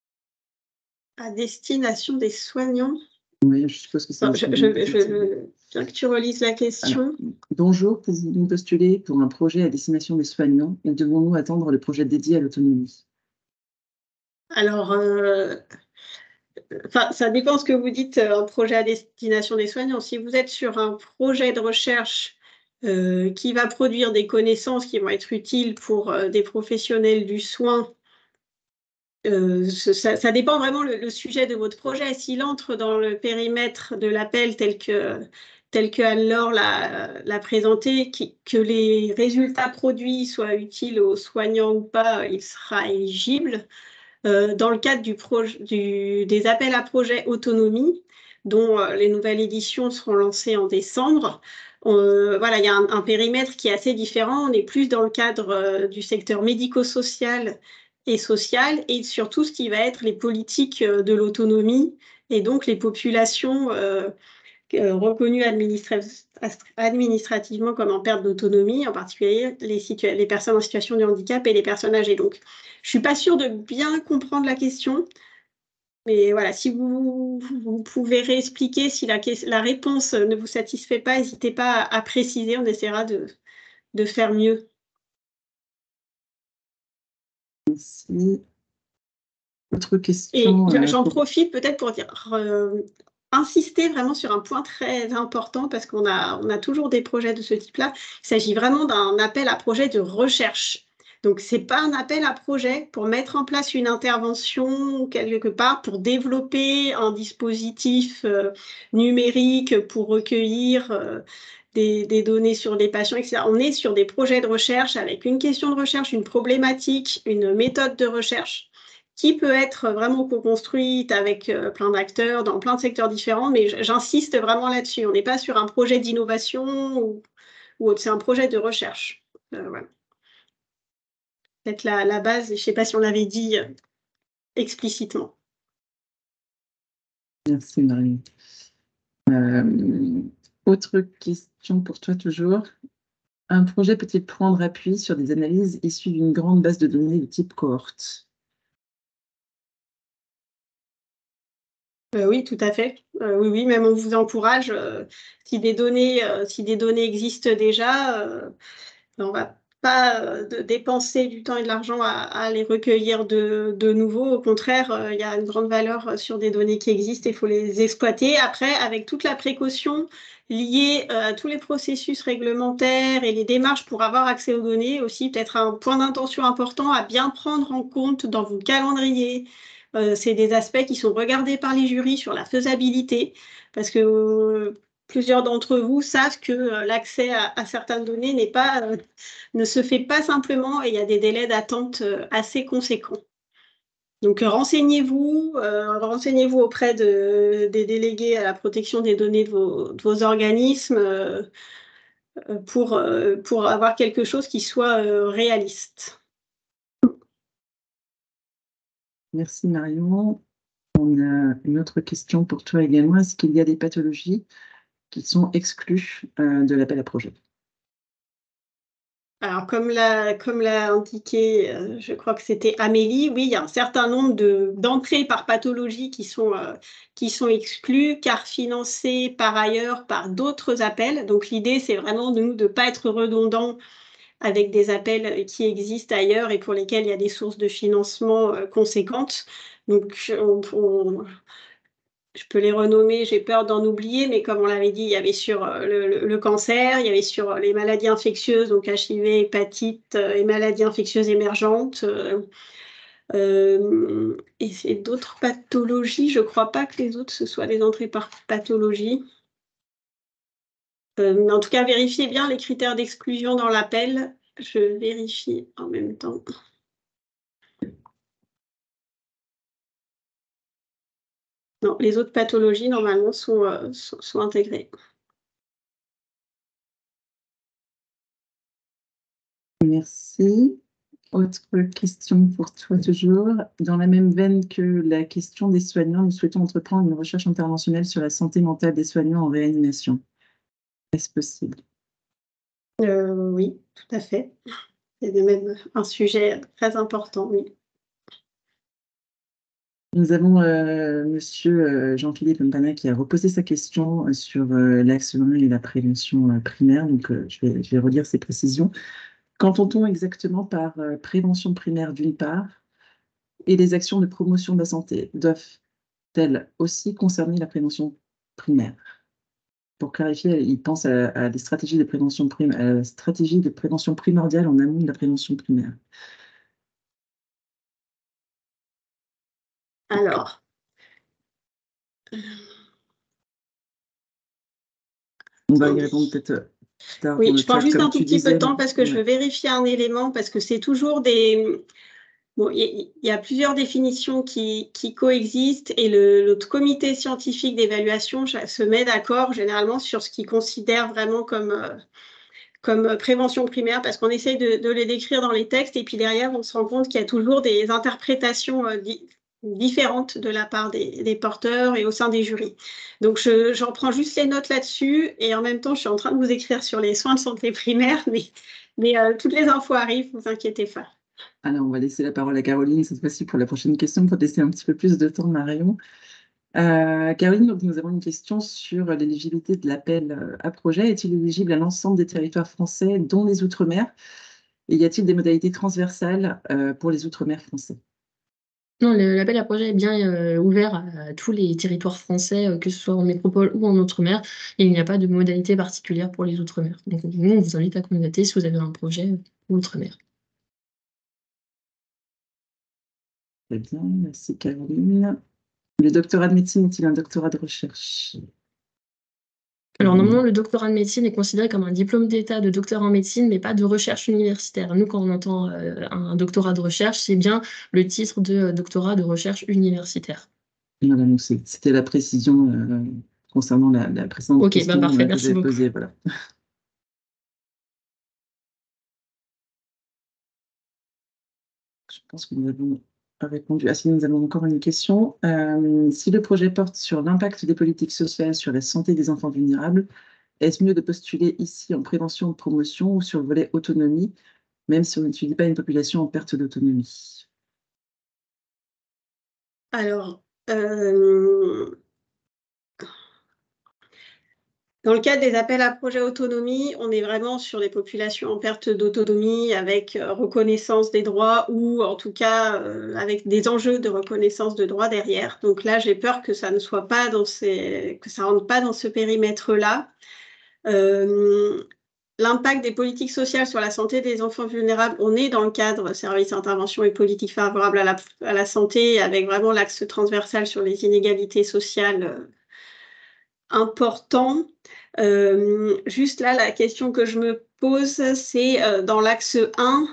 Speaker 2: À destination des soignants.
Speaker 1: Oui, je suppose que c'est
Speaker 2: Non, je veux bien que tu relises la question.
Speaker 1: Alors, bonjour, pouvez-vous postuler pour un projet à destination des soignants ou devons-nous attendre le projet dédié à l'autonomie?
Speaker 2: Alors, ça dépend ce que vous dites, un projet à destination des soignants. Si vous êtes sur un projet de recherche qui va produire des connaissances qui vont être utiles pour des professionnels du soin, ça dépend vraiment le sujet de votre projet. S'il entre dans le périmètre de l'appel tel que Anne-Laure l'a présenté, que les résultats produits soient utiles aux soignants ou pas, il sera éligible. Dans le cadre des appels à projets autonomie, dont les nouvelles éditions seront lancées en décembre, voilà, il y a un périmètre qui est assez différent. On est plus dans le cadre du secteur médico-social et social, et surtout ce qui va être les politiques de l'autonomie, et donc les populations reconnues administrativement comme en perte d'autonomie, en particulier les personnes en situation de handicap et les personnes âgées. Donc, je ne suis pas sûre de bien comprendre la question, mais voilà, si vous pouvez réexpliquer, si la réponse ne vous satisfait pas, n'hésitez pas à préciser, on essaiera de faire mieux.
Speaker 1: Merci. Autre question?
Speaker 2: Et j'en profite peut-être pour dire, insister vraiment sur un point très important, parce qu'on a toujours des projets de ce type-là. Il s'agit vraiment d'un appel à projet de recherche. Donc, ce n'est pas un appel à projet pour mettre en place une intervention quelque part, pour développer un dispositif numérique pour recueillir des données sur les patients, etc. On est sur des projets de recherche avec une question de recherche, une problématique, une méthode de recherche qui peut être vraiment co-construite avec plein d'acteurs dans plein de secteurs différents, mais j'insiste vraiment là-dessus. On n'est pas sur un projet d'innovation ou autre, c'est un projet de recherche. Voilà. Peut-être la base, je ne sais pas si on l'avait dit explicitement.
Speaker 1: Merci Marie. Autre question pour toi toujours. Un projet peut-il prendre appui sur des analyses issues d'une grande base de données de type cohorte?
Speaker 2: Oui, tout à fait. Oui, même on vous encourage. Si des données existent déjà, on ne va pas dépenser du temps et de l'argent à les recueillir de nouveau. Au contraire, il y a une grande valeur sur des données qui existent et il faut les exploiter. Après, avec toute la précaution liée à tous les processus réglementaires et les démarches pour avoir accès aux données, aussi peut-être un point d'intention important à bien prendre en compte dans vos calendriers. C'est des aspects qui sont regardés par les jurys sur la faisabilité, parce que plusieurs d'entre vous savent que l'accès à certaines données ne se fait pas simplement et il y a des délais d'attente assez conséquents. Donc renseignez-vous auprès des délégués à la protection des données de vos organismes pour avoir quelque chose qui soit réaliste.
Speaker 1: Merci Marion. On a une autre question pour toi également. Est-ce qu'il y a des pathologies qui sont exclues de l'appel à projet?
Speaker 2: Alors, comme l'a indiqué, je crois que c'était Amélie, oui, il y a un certain nombre d'entrées par pathologie qui sont exclues, car financées par ailleurs par d'autres appels. Donc, l'idée, c'est vraiment de ne pas être redondants avec des appels qui existent ailleurs et pour lesquels il y a des sources de financement conséquentes. Donc, je peux les renommer, j'ai peur d'en oublier, mais comme on l'avait dit, il y avait sur le cancer, il y avait sur les maladies infectieuses, donc HIV, hépatite et maladies infectieuses émergentes. Et c'est d'autres pathologies. Je ne crois pas que les autres, ce soient des entrées par pathologie. Mais en tout cas, vérifiez bien les critères d'exclusion dans l'appel. Je vérifie en même temps. Non, les autres pathologies, normalement, sont intégrées.
Speaker 1: Merci. Autre question pour toi toujours. Dans la même veine que la question des soignants, nous souhaitons entreprendre une recherche interventionnelle sur la santé mentale des soignants en réanimation. Est-ce possible?
Speaker 2: Oui, tout à fait. C'est même un sujet très important, oui.
Speaker 1: Nous avons Monsieur Jean-Philippe Mpana qui a reposé sa question sur l'axe 1 et la prévention primaire. Donc, je vais relire ses précisions. Qu'entend-on exactement par prévention primaire d'une part, et les actions de promotion de la santé doivent-elles aussi concerner la prévention primaire? Pour clarifier, il pense à des stratégies de prévention à la stratégie de prévention primordiale en amont de la prévention primaire.
Speaker 2: Alors,
Speaker 1: on va y répondre peut-être plus tard.
Speaker 2: oui,
Speaker 1: dans le
Speaker 2: je prends
Speaker 1: chat,
Speaker 2: juste
Speaker 1: comme
Speaker 2: un tout
Speaker 1: tu
Speaker 2: petit peu de
Speaker 1: disais.
Speaker 2: temps parce que je
Speaker 1: Ouais.
Speaker 2: veux vérifier un élément, parce que c'est toujours des... Bon, il y a plusieurs définitions qui coexistent et le comité scientifique d'évaluation se met d'accord généralement sur ce qu'il considère vraiment comme prévention primaire, parce qu'on essaye de les décrire dans les textes et puis derrière, on se rend compte qu'il y a toujours des interprétations différentes de la part des porteurs et au sein des jurys. Donc, je reprends juste les notes là-dessus et en même temps, je suis en train de vous écrire sur les soins de santé primaire, mais toutes les infos arrivent, ne vous inquiétez pas.
Speaker 1: Alors, on va laisser la parole à Caroline cette fois-ci pour la prochaine question, pour laisser un petit peu plus de temps à Marion. Caroline, donc nous avons une question sur l'éligibilité de l'appel à projet. Est-il éligible à l'ensemble des territoires français, dont les Outre-mer? Et y a-t-il des modalités transversales pour les Outre-mer français?
Speaker 8: Non, l'appel à projet est bien ouvert à tous les territoires français, que ce soit en métropole ou en Outre-mer, et il n'y a pas de modalité particulière pour les Outre-mer. Donc, nous, on vous invite à candidater si vous avez un projet Outre-mer.
Speaker 1: Très bien, merci Caroline. Le doctorat de médecine est-il un doctorat de recherche?
Speaker 8: Alors, normalement, le doctorat de médecine est considéré comme un diplôme d'état de docteur en médecine, mais pas de recherche universitaire. Nous, quand on entend un doctorat de recherche, c'est bien le titre de doctorat de recherche universitaire.
Speaker 1: Voilà, donc c'était la précision concernant la précédente
Speaker 8: Ok,
Speaker 1: question
Speaker 8: parfait,
Speaker 1: que
Speaker 8: merci
Speaker 1: j'avais
Speaker 8: beaucoup.
Speaker 1: posée. Voilà. Je pense que nous avons répondu. Ah si, nous avons encore une question. Si le projet porte sur l'impact des politiques sociales sur la santé des enfants vulnérables, est-ce mieux de postuler ici en prévention ou promotion ou sur le volet autonomie, même si on n'étudie pas une population en perte d'autonomie?
Speaker 2: Alors, dans le cadre des appels à projets autonomie, on est vraiment sur des populations en perte d'autonomie avec reconnaissance des droits ou en tout cas avec des enjeux de reconnaissance de droits derrière. Donc là, j'ai peur que ça ne soit pas que ça rentre pas dans ce périmètre-là. L'impact des politiques sociales sur la santé des enfants vulnérables, on est dans le cadre services intervention et politiques favorables à la santé avec vraiment l'axe transversal sur les inégalités sociales important. Juste là, la question que je me pose, c'est dans l'axe 1,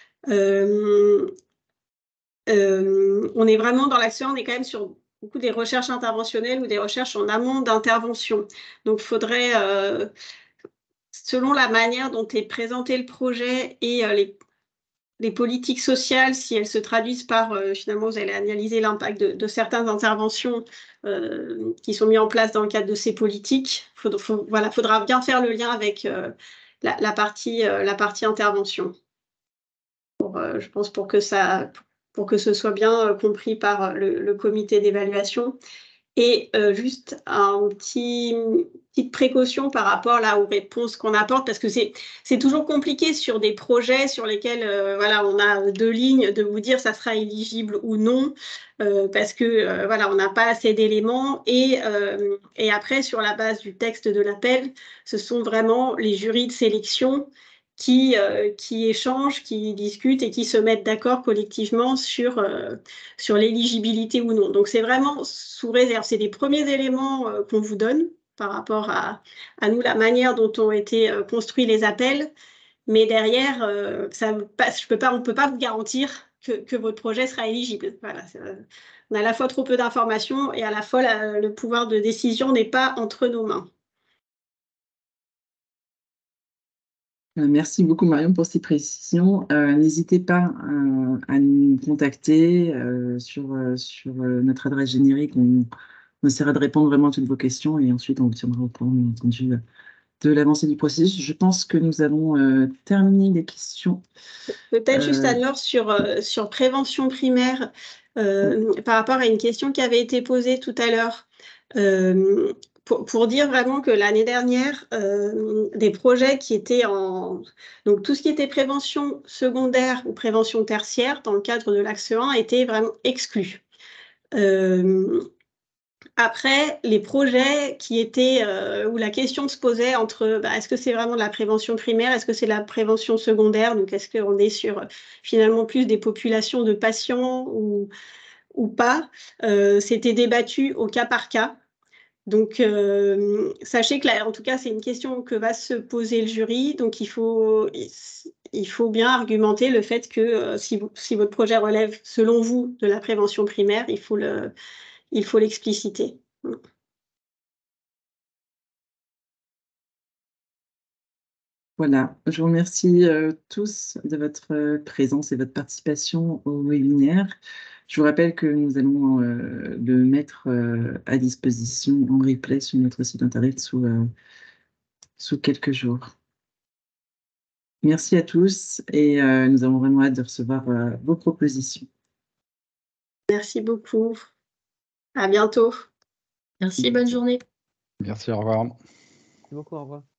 Speaker 2: on est vraiment dans l'axe 1, on est quand même sur beaucoup des recherches interventionnelles ou des recherches en amont d'intervention. Donc, il faudrait, selon la manière dont est présenté le projet et les politiques sociales, si elles se traduisent par, finalement, vous allez analyser l'impact de certaines interventions qui sont mises en place dans le cadre de ces politiques. Voilà, faudra bien faire le lien avec la partie intervention. Je pense pour que ce soit bien compris par le comité d'évaluation. Et juste petite précaution par rapport là aux réponses qu'on apporte, parce que c'est toujours compliqué sur des projets sur lesquels voilà, on a 2 lignes de vous dire ça sera éligible ou non, parce que voilà, on n'a pas assez d'éléments. Et après, sur la base du texte de l'appel, ce sont vraiment les jurys de sélection qui échangent, qui discutent et qui se mettent d'accord collectivement sur l'éligibilité ou non. Donc, c'est vraiment sous réserve. C'est les premiers éléments qu'on vous donne par rapport à nous, la manière dont ont été construits les appels. Mais derrière, on ne peut pas vous garantir que votre projet sera éligible. Voilà, on a à la fois trop peu d'informations et à la fois le pouvoir de décision n'est pas entre nos mains.
Speaker 1: Merci beaucoup Marion pour ces précisions. N'hésitez pas à nous contacter sur notre adresse générique. On essaiera de répondre vraiment à toutes vos questions et ensuite on vous tiendra au courant, bien entendu, de l'avancée du processus. Je pense que nous avons terminé les questions.
Speaker 2: Peut-être juste Anne-Laure sur prévention primaire. par rapport à une question qui avait été posée tout à l'heure, pour dire vraiment que l'année dernière, des projets qui étaient donc tout ce qui était prévention secondaire ou prévention tertiaire dans le cadre de l'axe 1 était vraiment exclu. Après, les projets qui étaient où la question se posait entre est-ce que c'est vraiment de la prévention primaire, est-ce que c'est de la prévention secondaire, donc est-ce qu'on est sur finalement plus des populations de patients ou pas, c'était débattu au cas par cas. Donc, sachez que là, en tout cas, c'est une question que va se poser le jury. Donc, il faut bien argumenter le fait que si votre projet relève, selon vous, de la prévention primaire, il faut l'expliciter.
Speaker 1: Voilà, je vous remercie tous de votre présence et votre participation au webinaire. Je vous rappelle que nous allons le mettre à disposition en replay sur notre site internet sous quelques jours. Merci à tous et nous avons vraiment hâte de recevoir vos propositions.
Speaker 2: Merci beaucoup. À bientôt.
Speaker 8: Merci, bonne journée.
Speaker 7: Merci, au revoir.
Speaker 4: Merci beaucoup, au revoir.